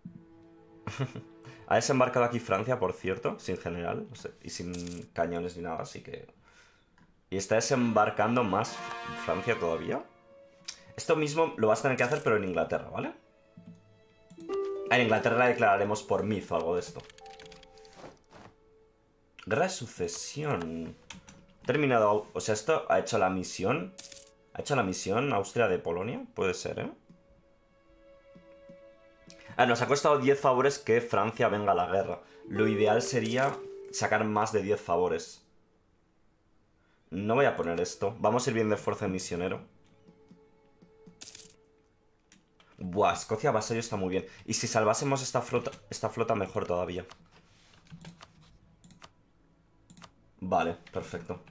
Ha desembarcado aquí Francia, por cierto, sin general, no sé, y sin cañones ni nada, así que... Y está desembarcando más Francia todavía. Esto mismo lo vas a tener que hacer, pero en Inglaterra, ¿vale? En Inglaterra la declararemos por Myth o algo de esto. Guerra de sucesión. Terminado... O sea, esto ha hecho la misión... ¿Ha hecho la misión Austria de Polonia? Puede ser, ¿eh? Nos ha costado 10 favores que Francia venga a la guerra. Lo ideal sería sacar más de 10 favores. No voy a poner esto. Vamos a ir bien de fuerza de misionero. Buah, Escocia vasallo está muy bien. Y si salvásemos esta flota mejor todavía. Vale, perfecto.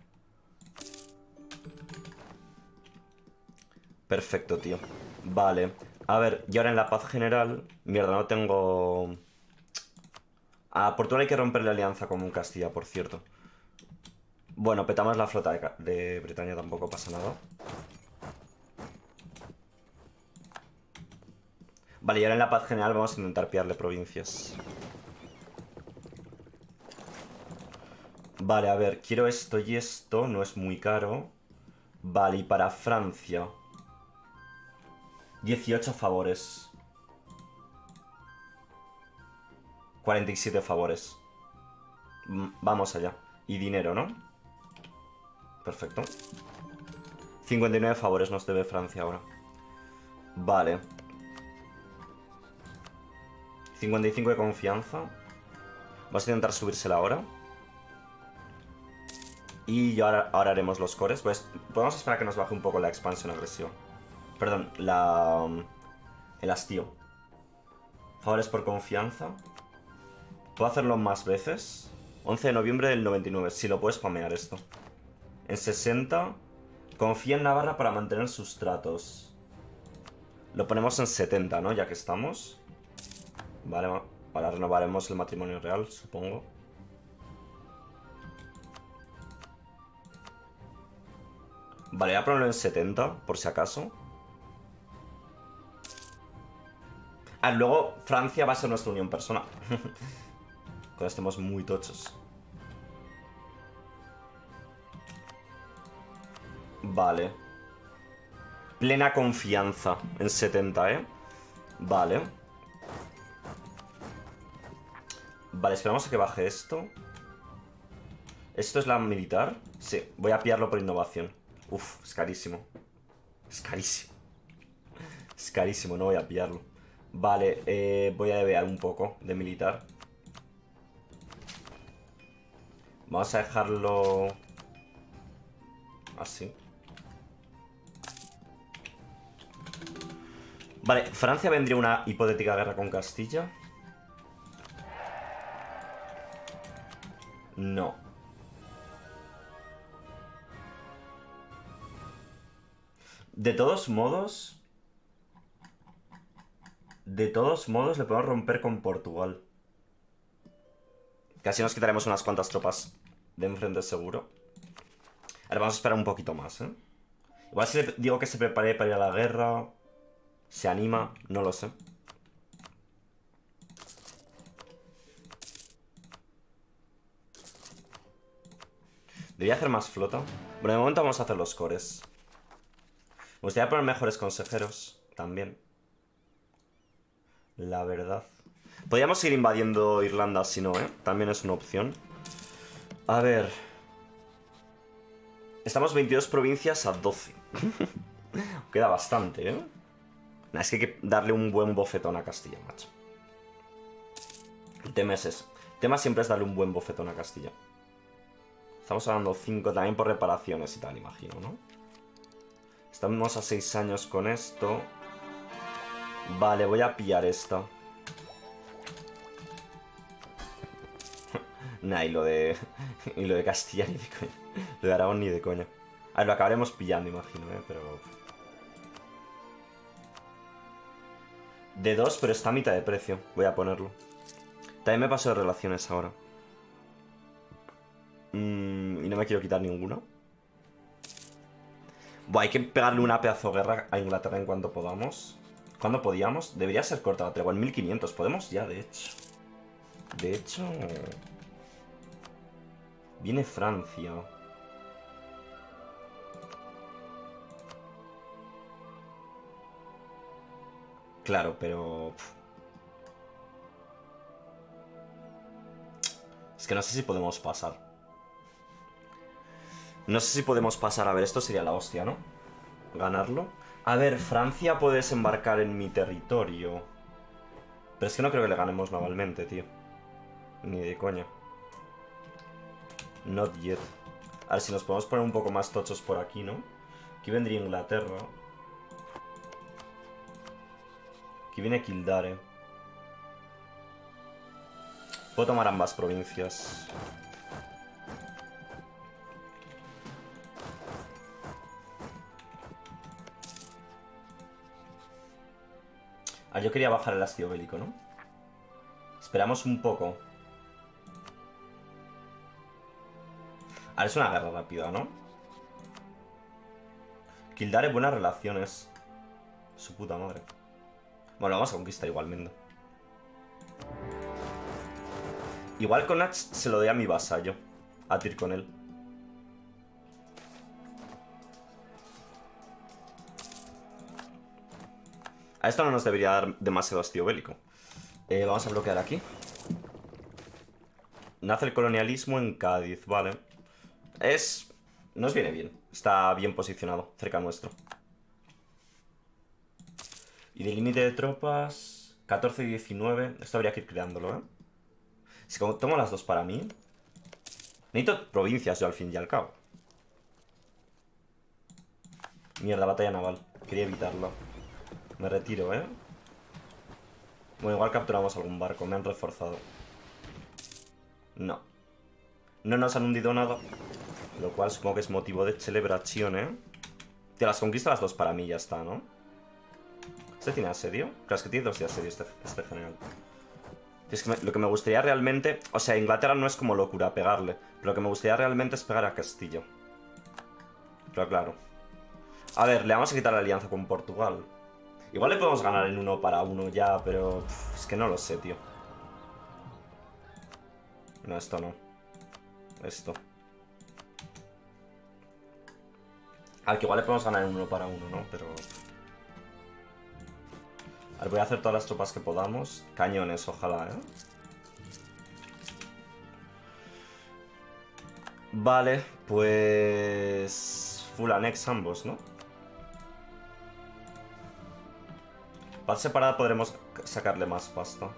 Perfecto, tío. Vale. A ver, y ahora en la paz general... Mierda, no tengo... A Portugal hay que romper la alianza con Castilla, por cierto. Bueno, petamos la flota de Bretaña, tampoco pasa nada. Vale, y ahora en la paz general vamos a intentar pillarle provincias. Vale, a ver, quiero esto y esto, no es muy caro. Vale, y para Francia 18 favores. 47 favores. Vamos allá. Y dinero, ¿no? Perfecto. 59 favores nos debe Francia ahora. Vale. 55 de confianza. Vamos a intentar subírsela ahora. Y ahora haremos los cores. Pues podemos esperar a que nos baje un poco la expansión agresiva. Perdón, el hastío. Favores por confianza. ¿Puedo hacerlo más veces? 11 de noviembre del 99. Si lo puedes spamear esto. En 60. Confía en Navarra para mantener sus tratos. Lo ponemos en 70, ¿no? Ya que estamos. Vale, ahora renovaremos el matrimonio real, supongo. Vale, voy a ponerlo en 70, por si acaso. Ah, luego Francia va a ser nuestra unión personal. Cuando estemos muy tochos. Vale. Plena confianza en 70, ¿eh? Vale. Vale, esperamos a que baje esto. ¿Esto es la militar? Sí, voy a pillarlo por innovación. Uf, es carísimo. Es carísimo. Es carísimo, no voy a pillarlo. Vale, voy a debear un poco de militar. Vamos a dejarlo así. Vale, Francia vendría una hipotética guerra con Castilla. No. De todos modos... le podemos romper con Portugal. Casi nos quitaremos unas cuantas tropas de enfrente seguro. Ahora vamos a esperar un poquito más, ¿eh? Igual si le digo que se prepare para ir a la guerra... se anima, no lo sé. Debería hacer más flota. Bueno, de momento vamos a hacer los cores. Me gustaría poner mejores consejeros también. La verdad. Podríamos ir invadiendo Irlanda si no, ¿eh? También es una opción. A ver. Estamos 22 provincias a 12. Queda bastante, ¿eh? Nah, es que hay que darle un buen bofetón a Castilla, macho. El tema es ese. El tema siempre es darle un buen bofetón a Castilla. Estamos hablando 5 también por reparaciones y tal, imagino, ¿no? Estamos a 6 años con esto. Vale, voy a pillar esta. Nah, y lo de Castilla ni de coña. Lo de Aragón ni de coña. A ver, lo acabaremos pillando, imagino, pero... de 2, pero está a mitad de precio. Voy a ponerlo. También me paso de relaciones ahora. Y no me quiero quitar ninguno. Buah, hay que pegarle una pedazo de guerra a Inglaterra en cuanto podamos. ¿Cuándo podíamos? Debería ser corta la tregua. En 1500. Podemos ya, de hecho. De hecho... viene Francia. Claro, pero... es que no sé si podemos pasar. No sé si podemos pasar. A ver, esto sería la hostia, ¿no? Ganarlo. A ver, Francia puede desembarcar en mi territorio. Pero es que no creo que le ganemos navalmente, tío. Ni de coña. Not yet. A ver, si nos podemos poner un poco más tochos por aquí, ¿no? Aquí vendría Inglaterra. Aquí viene Kildare. Puedo tomar ambas provincias. Ah, yo quería bajar el hastío bélico, ¿no? Esperamos un poco. Ahora es una guerra rápida, ¿no? Kildare, buenas relaciones. Su puta madre. Bueno, lo vamos a conquistar igualmente. Igual Connacht se lo doy a mi vasallo. a tir con él. A esto no nos debería dar demasiado hastío bélico. Vamos a bloquear aquí. Nace el colonialismo en Cádiz, vale. Nos viene bien. Está bien posicionado, cerca nuestro. Y de límite de tropas... 14 y 19. Esto habría que ir creándolo, ¿eh? Si como tomo las dos para mí... Necesito provincias yo al fin y al cabo. Mierda, batalla naval. Quería evitarlo. Me retiro, ¿eh? Bueno, igual capturamos algún barco. Me han reforzado. No. No nos han hundido nada. Lo cual supongo que es motivo de celebración, ¿eh? Te las conquista las dos para mí, ya está, ¿no? ¿Este tiene asedio? Claro, es que tiene 2 de asedio este general. Es que lo que me gustaría realmente... O sea, Inglaterra no es como locura pegarle. Pero lo que me gustaría realmente es pegar a Castillo. Pero claro. A ver, le vamos a quitar la alianza con Portugal. Igual le podemos ganar en 1 para 1 ya, pero... es que no lo sé, tío. No, esto no. Esto. Al que igual le podemos ganar en 1 para 1, ¿no? Pero... A ver, voy a hacer todas las tropas que podamos. Cañones, ojalá, ¿eh? Vale, pues... Full annex ambos, ¿no? Paz separada podremos sacarle más pasta.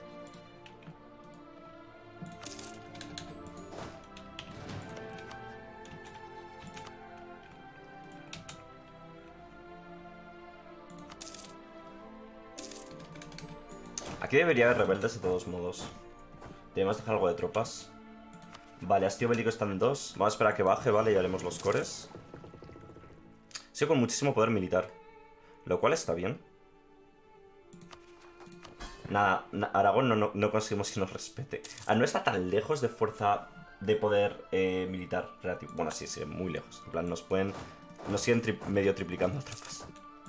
Aquí debería haber rebeldes de todos modos. Debemos dejar algo de tropas. Vale, hastío bélico está en 2. Vamos a esperar a que baje, vale, y haremos los cores. Sigo con muchísimo poder militar. Lo cual está bien. Nada, Aragón no conseguimos que nos respete. No está tan lejos de fuerza de poder militar relativo. Bueno, sí, muy lejos. En plan, nos siguen medio triplicando tropas.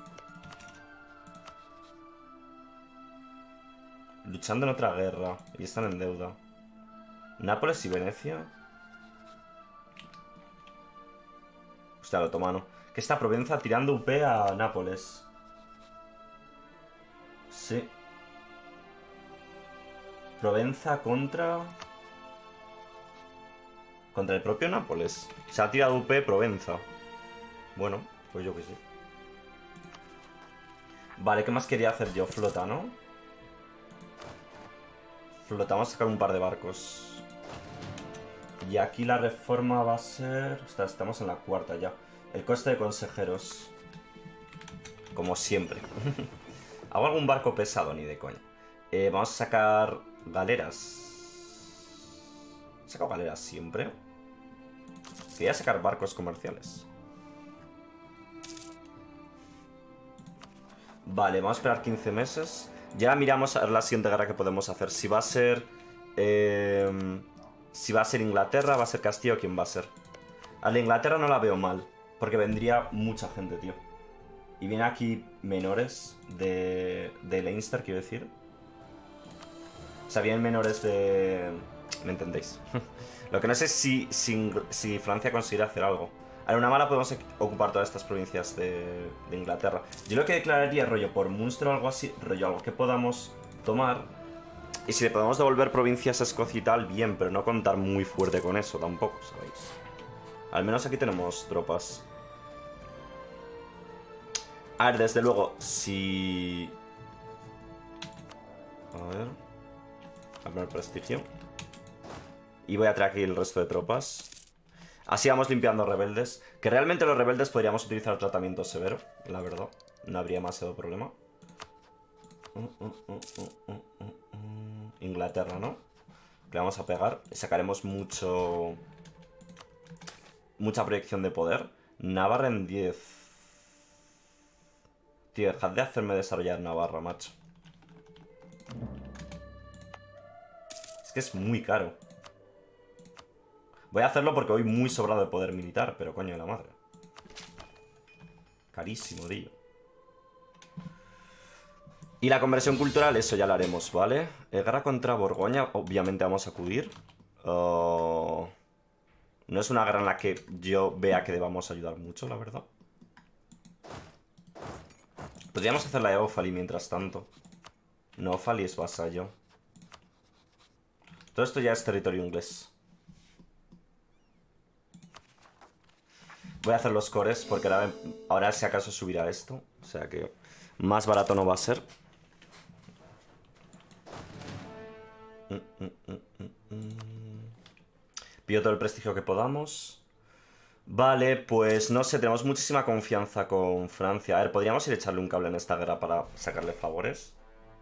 Luchando en otra guerra. Y están en deuda. Nápoles y Venecia. Hostia, el otomano. Que esta Provenza tirando UP a Nápoles. Sí. Provenza contra el propio Nápoles. Se ha tirado UP Provenza. Bueno, pues yo que sí. Vale, ¿qué más quería hacer yo? Flota, ¿no? Flota, vamos a sacar un par de barcos. Y aquí la reforma va a ser... Estamos en la 4ª ya. El coste de consejeros. Como siempre. ¿Hago algún barco pesado? Ni de coña. Vamos a sacar galeras. ¿He sacado galeras siempre? Quería sacar barcos comerciales. Vale, vamos a esperar 15 meses. Ya miramos a ver la siguiente guerra que podemos hacer. Si va a ser... si va a ser Inglaterra, va a ser Castillo, ¿quién va a ser? A la Inglaterra no la veo mal. Porque vendría mucha gente, tío. Y viene aquí menores de Leinster, quiero decir. O sea, vienen menores de... ¿Me entendéis? Lo que no sé es si Francia conseguirá hacer algo. A ver, una mala podemos ocupar todas estas provincias de Inglaterra. Yo lo que declararía rollo por Munster o algo así, rollo algo que podamos tomar. Y si le podemos devolver provincias a Escocia y tal, bien, pero no contar muy fuerte con eso tampoco, ¿sabéis? Al menos aquí tenemos tropas. A ver, desde luego, si... A ver... A ver, prestigio. Y voy a traer aquí el resto de tropas. Así vamos limpiando rebeldes. Que realmente los rebeldes podríamos utilizar tratamiento severo, la verdad. No habría demasiado problema. Inglaterra, ¿no? Le vamos a pegar. Sacaremos mucha proyección de poder. Navarra en 10. Tío, dejad de hacerme desarrollar Navarra, macho. Es que es muy caro. Voy a hacerlo porque voy muy sobrado de poder militar, pero coño de la madre. Carísimo, tío. Y la conversión cultural, eso ya lo haremos, ¿vale? Guerra contra Borgoña, obviamente vamos a acudir. No es una guerra en la que yo vea que debamos ayudar mucho, la verdad. Podríamos hacer la de Ofali mientras tanto. No, Ofali es vasallo. Todo esto ya es territorio inglés. Voy a hacer los cores porque ahora si acaso subirá esto. O sea que más barato no va a ser. Pido todo el prestigio que podamos. Vale, pues no sé, tenemos muchísima confianza con Francia. A ver, podríamos ir a echarle un cable en esta guerra para sacarle favores.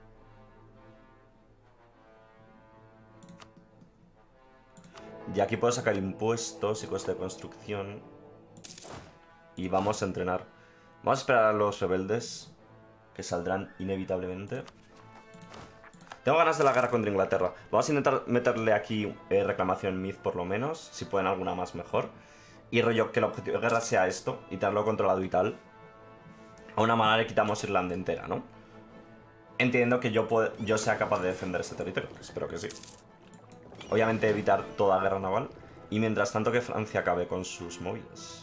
Y aquí puedo sacar impuestos y coste de construcción. Y vamos a entrenar. Vamos a esperar a los rebeldes, que saldrán inevitablemente. Tengo ganas de la guerra contra Inglaterra. Vamos a intentar meterle aquí reclamación en Meath por lo menos. Si pueden alguna más mejor. Y rollo, que el objetivo de guerra sea esto. Y tenerlo controlado y tal. A una mala le quitamos Irlanda entera, ¿no? Entiendo que yo sea capaz de defender este territorio. Espero que sí. Obviamente evitar toda guerra naval. Y mientras tanto que Francia acabe con sus movidas.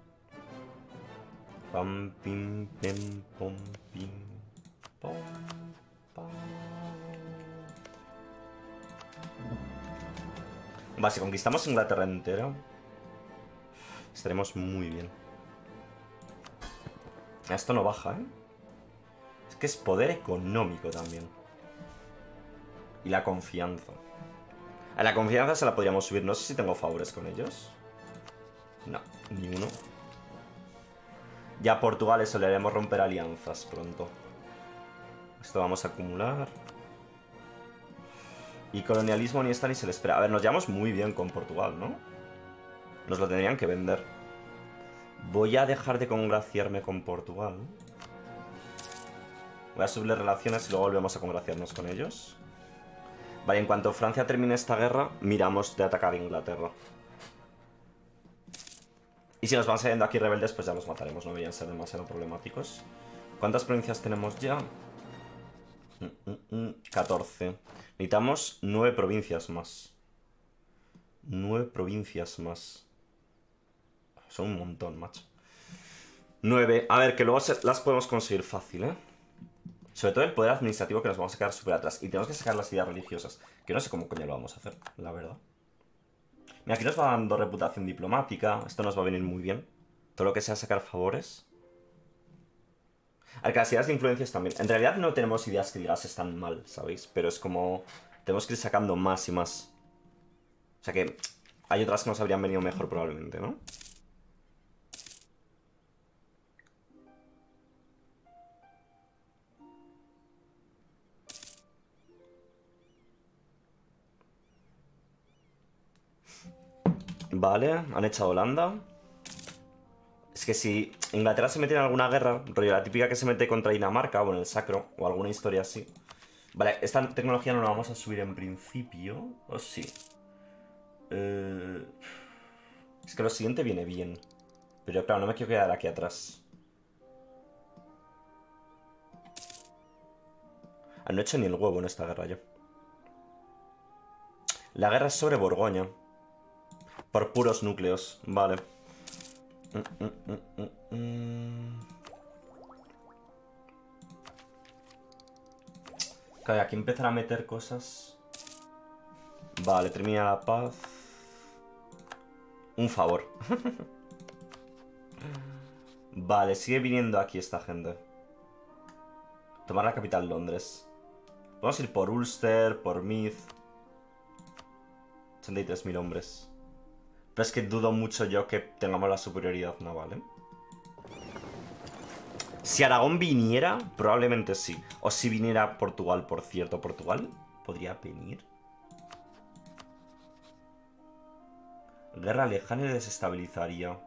Pam, pim, pim, pom, pim, pom, pam. Va, si conquistamos Inglaterra entera, estaremos muy bien. Esto no baja, ¿eh? Es que es poder económico también. Y la confianza. A la confianza se la podríamos subir. No sé si tengo favores con ellos. No, ni uno. Ya a Portugal eso le haremos romper alianzas pronto. Esto vamos a acumular. Y colonialismo ni está ni se le espera. A ver, nos llevamos muy bien con Portugal, ¿no? Nos lo tendrían que vender. Voy a dejar de congraciarme con Portugal. Voy a subirle relaciones y luego volvemos a congraciarnos con ellos. Vale, en cuanto Francia termine esta guerra, miramos de atacar a Inglaterra. Y si nos van saliendo aquí rebeldes, pues ya los mataremos. No deberían ser demasiado problemáticos. ¿Cuántas provincias tenemos ya? 14. Necesitamos 9 provincias más. 9 provincias más. Son un montón, macho. 9. A ver, que luego las podemos conseguir fácil, ¿eh? Sobre todo el poder administrativo, que nos vamos a quedar súper atrás. Y tenemos que sacar las ideas religiosas, que no sé cómo coño lo vamos a hacer, la verdad. Mira, aquí nos va dando reputación diplomática. Esto nos va a venir muy bien. Todo lo que sea sacar favores. A ver, que las ideas de influencias también. En realidad no tenemos ideas que digas están mal, ¿sabéis? Pero es como... tenemos que ir sacando más y más. O sea que hay otras que nos habrían venido mejor probablemente, ¿no? Vale, han echado Holanda. Es que si Inglaterra se mete en alguna guerra, rollo la típica que se mete contra Dinamarca o en el Sacro, o alguna historia así. Vale, esta tecnología no la vamos a subir en principio, ¿o sí? Es que lo siguiente viene bien. Pero claro, no me quiero quedar aquí atrás. No he hecho ni el huevo en esta guerra yo. La guerra es sobre Borgoña. Por puros núcleos, vale. Claro, aquí empezar a meter cosas. Vale, termina la paz. Un favor. Vale, sigue viniendo aquí esta gente. Tomar la capital, Londres. Vamos a ir por Ulster, por Meath. 83.000 hombres. Pero es que dudo mucho yo que tengamos la superioridad naval, ¿eh? Si Aragón viniera, probablemente sí. O si viniera Portugal, por cierto. ¿Portugal podría venir? Guerra lejana y desestabilizaría.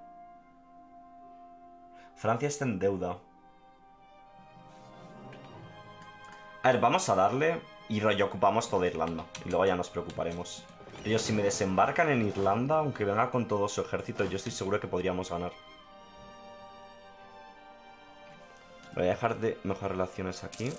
Francia está en deuda. A ver, vamos a darle y rollo ocupamos toda Irlanda. Y luego ya nos preocuparemos. Ellos si me desembarcan en Irlanda, aunque venga con todo su ejército, yo estoy seguro que podríamos ganar. Voy a dejar de mejorar relaciones aquí.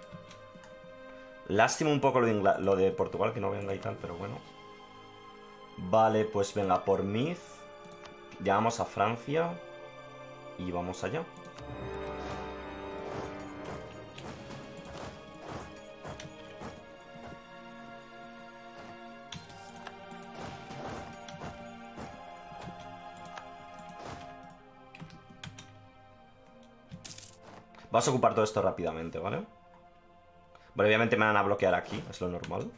Lástima un poco lo de Portugal, que no venga y tal, pero bueno. Vale, pues venga, por Mid. Llamamos a Francia. Y vamos allá. Vas a ocupar todo esto rápidamente, ¿vale? Vale, obviamente me van a bloquear aquí, es lo normal.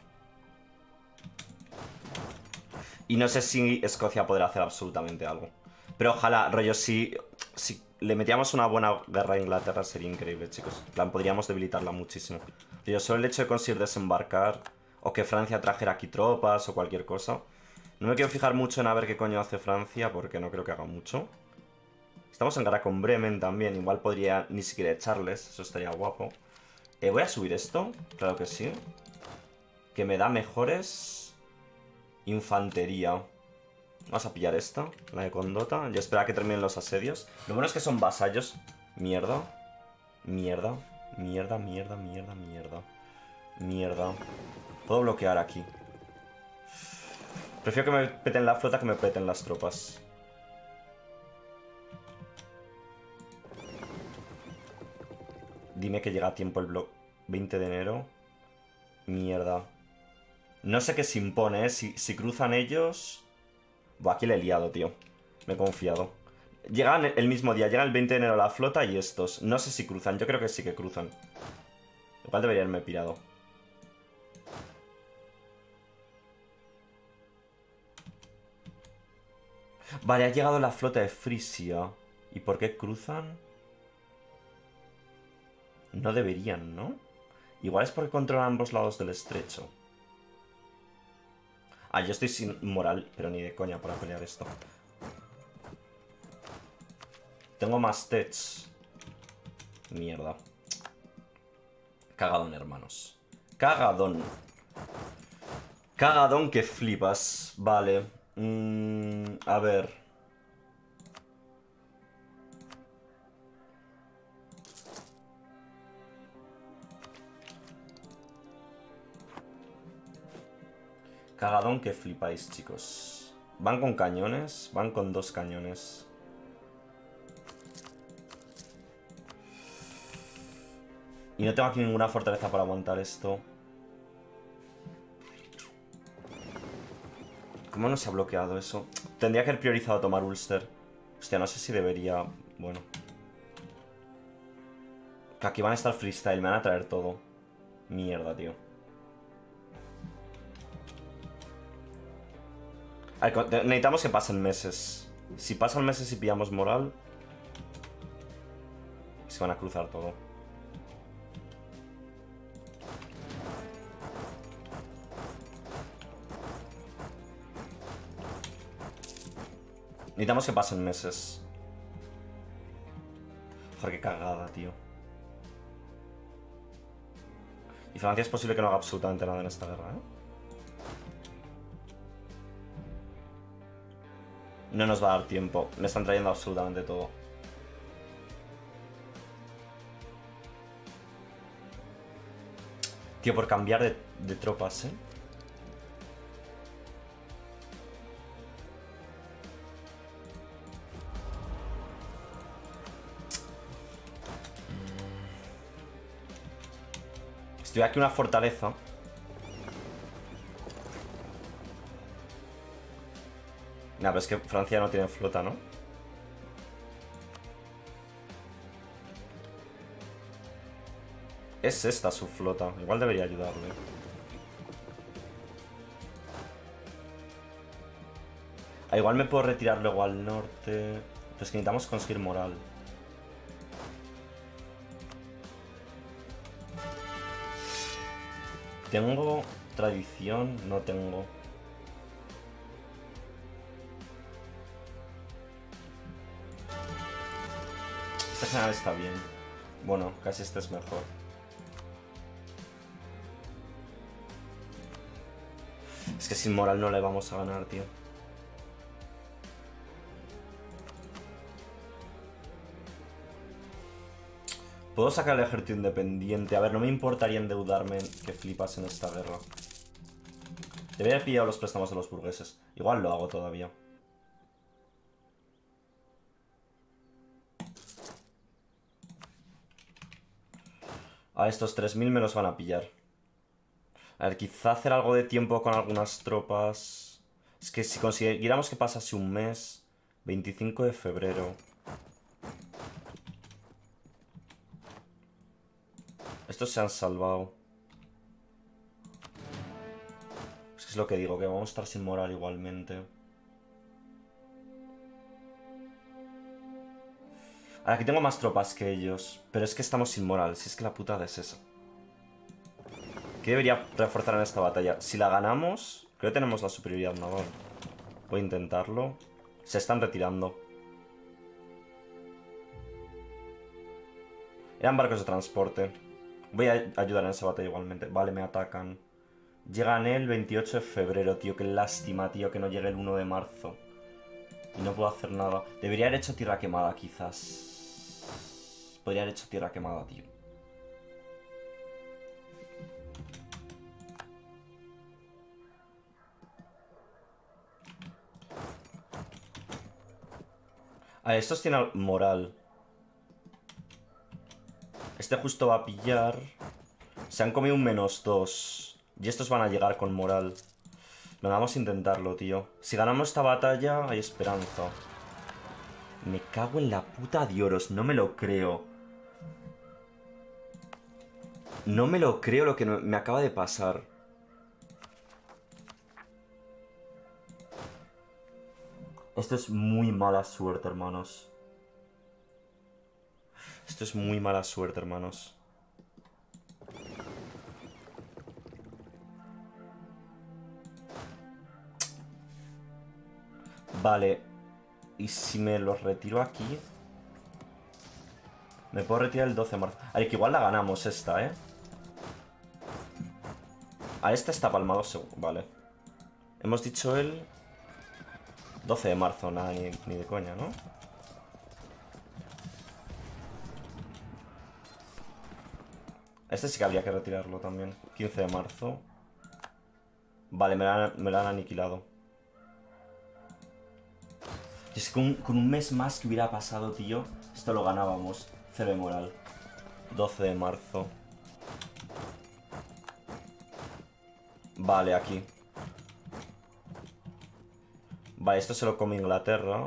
Y no sé si Escocia podrá hacer absolutamente algo. Pero ojalá, rollo, si le metíamos una buena guerra a Inglaterra sería increíble, chicos. En plan, podríamos debilitarla muchísimo. Yo solo el hecho de conseguir desembarcar, o que Francia trajera aquí tropas, o cualquier cosa. No me quiero fijar mucho en a ver qué coño hace Francia, porque no creo que haga mucho. Estamos en guerra con Bremen también, igual podría ni siquiera echarles, eso estaría guapo. Voy a subir esto, claro que sí. Que me da mejores infantería. Vamos a pillar esta, la de Condota, y esperar a que terminen los asedios. Lo bueno es que son vasallos. Mierda. Mierda. Mierda, mierda, mierda, mierda. Mierda. Puedo bloquear aquí. Prefiero que me peten la flota que me peten las tropas. Dime que llega a tiempo el bloque. 20 de enero. Mierda. No sé qué se impone, ¿eh? Si cruzan ellos... Buah, aquí le he liado, tío. Me he confiado. Llegan el mismo día, llegan el 20 de enero la flota y estos. No sé si cruzan, yo creo que sí que cruzan. Igual debería haberme pirado. Vale, ha llegado la flota de Frisia. ¿Y por qué cruzan? No deberían, ¿no? Igual es porque controlan ambos lados del estrecho. Ah, yo estoy sin moral, pero ni de coña para pelear esto. Tengo más techs. Mierda. Cagadón, hermanos. Cagadón. Cagadón que flipas. Vale. A ver. Cagadón que flipáis, chicos. Van con cañones. Van con 2 cañones. Y no tengo aquí ninguna fortaleza para aguantar esto. ¿Cómo no se ha bloqueado eso? Tendría que haber priorizado tomar Ulster. Hostia, no sé si debería... Bueno. Que aquí van a estar freestyle. Me van a traer todo. Mierda, tío. A ver, necesitamos que pasen meses. Si pasan meses y pillamos moral... Se van a cruzar todo. Necesitamos que pasen meses. Joder, qué cagada, tío. Y Francia es posible que no haga absolutamente nada en esta guerra, ¿eh? No nos va a dar tiempo. Me están trayendo absolutamente todo. Tío, por cambiar de tropas, ¿eh? Estoy aquí una fortaleza. Nah, pero es que Francia no tiene flota, ¿no? Es esta su flota. Igual debería ayudarle. Ah, igual me puedo retirar luego al norte. Pero es que necesitamos conseguir moral. ¿Tengo tradición? No tengo. Esta general está bien. Bueno, casi este es mejor. Es que sin moral no le vamos a ganar, tío. Puedo sacar el ejército independiente. A ver, no me importaría endeudarme que flipas en esta guerra. Debería haber pillado los préstamos de los burgueses. Igual lo hago todavía. A estos 3000 me los van a pillar. A ver, quizá hacer algo de tiempo con algunas tropas. Es que si consiguiéramos que pasase un mes... 25 de febrero... Estos se han salvado. Es lo que digo, que vamos a estar sin moral igualmente. Ahora, aquí tengo más tropas que ellos. Pero es que estamos sin moral, si es que la putada es esa. ¿Qué debería reforzar en esta batalla? Si la ganamos, creo que tenemos la superioridad naval. Voy a intentarlo. Se están retirando. Eran barcos de transporte. Voy a ayudar en esa batalla igualmente. Vale, me atacan. Llegan el 28 de febrero, tío. Qué lástima, tío, que no llegue el 1 de marzo. Y no puedo hacer nada. Debería haber hecho tierra quemada, quizás. Podría haber hecho tierra quemada, tío. A ver, estos tienen moral. Este justo va a pillar. Se han comido un -2. Y estos van a llegar con moral. No, vamos a intentarlo, tío. Si ganamos esta batalla, hay esperanza. Me cago en la puta de oros. No me lo creo. No me lo creo lo que me acaba de pasar. Esto es muy mala suerte, hermanos. Esto es muy mala suerte, hermanos. Vale. ¿Y si me los retiro aquí? Me puedo retirar el 12 de marzo. A ver, que igual la ganamos esta, ¿eh? A esta está palmado seguro. Vale. Hemos dicho el 12 de marzo, nada, ni de coña, ¿no? Este sí que habría que retirarlo también. 15 de marzo. Vale, me la han aniquilado. Es que con un mes más que hubiera pasado, tío, esto lo ganábamos. 0 de moral. 12 de marzo. Vale, aquí. Vale, esto se lo come Inglaterra.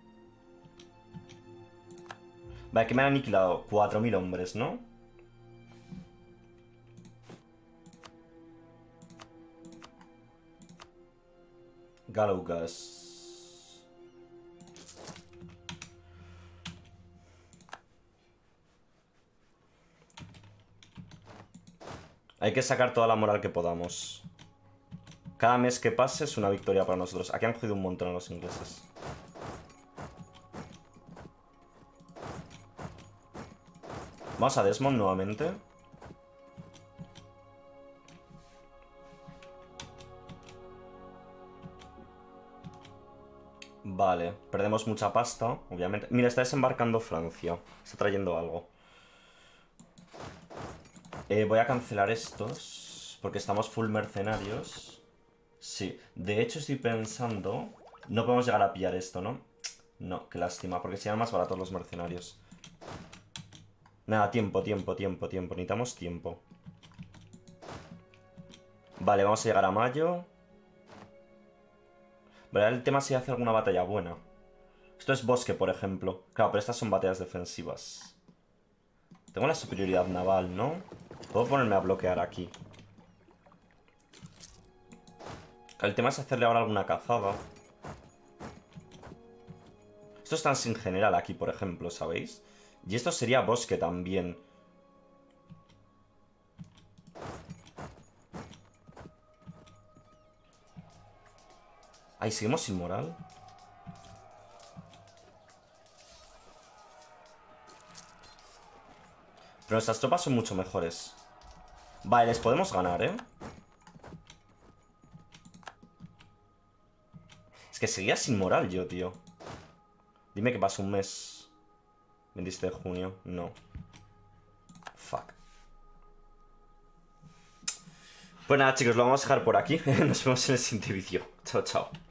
Vale, que me han aniquilado 4000 hombres, ¿no? Galaugas. Hay que sacar toda la moral que podamos. Cada mes que pase es una victoria para nosotros. Aquí han jodido un montón a los ingleses. Vamos a Desmond nuevamente. Vale, perdemos mucha pasta, obviamente. Mira, está desembarcando Francia. Está trayendo algo. Voy a cancelar estos, porque estamos full mercenarios. Sí, de hecho estoy pensando... No podemos llegar a pillar esto, ¿no? No, qué lástima, porque serían más baratos los mercenarios. Nada, tiempo. Necesitamos tiempo. Vale, vamos a llegar a mayo. Vale, el tema es si hace alguna batalla buena. Esto es bosque, por ejemplo. Claro, pero estas son batallas defensivas. Tengo la superioridad naval, ¿no? Puedo ponerme a bloquear aquí. El tema es hacerle ahora alguna cazada. Estos están sin general aquí, por ejemplo, ¿sabéis? Y esto sería bosque también. Ahí seguimos sin moral. Pero nuestras tropas son mucho mejores. Vale, les podemos ganar, ¿eh? Es que seguía sin moral yo, tío. Dime que pasa un mes. 27 de junio. No. Fuck. Pues nada, chicos, lo vamos a dejar por aquí. Nos vemos en el siguiente vídeo. Chao, chao.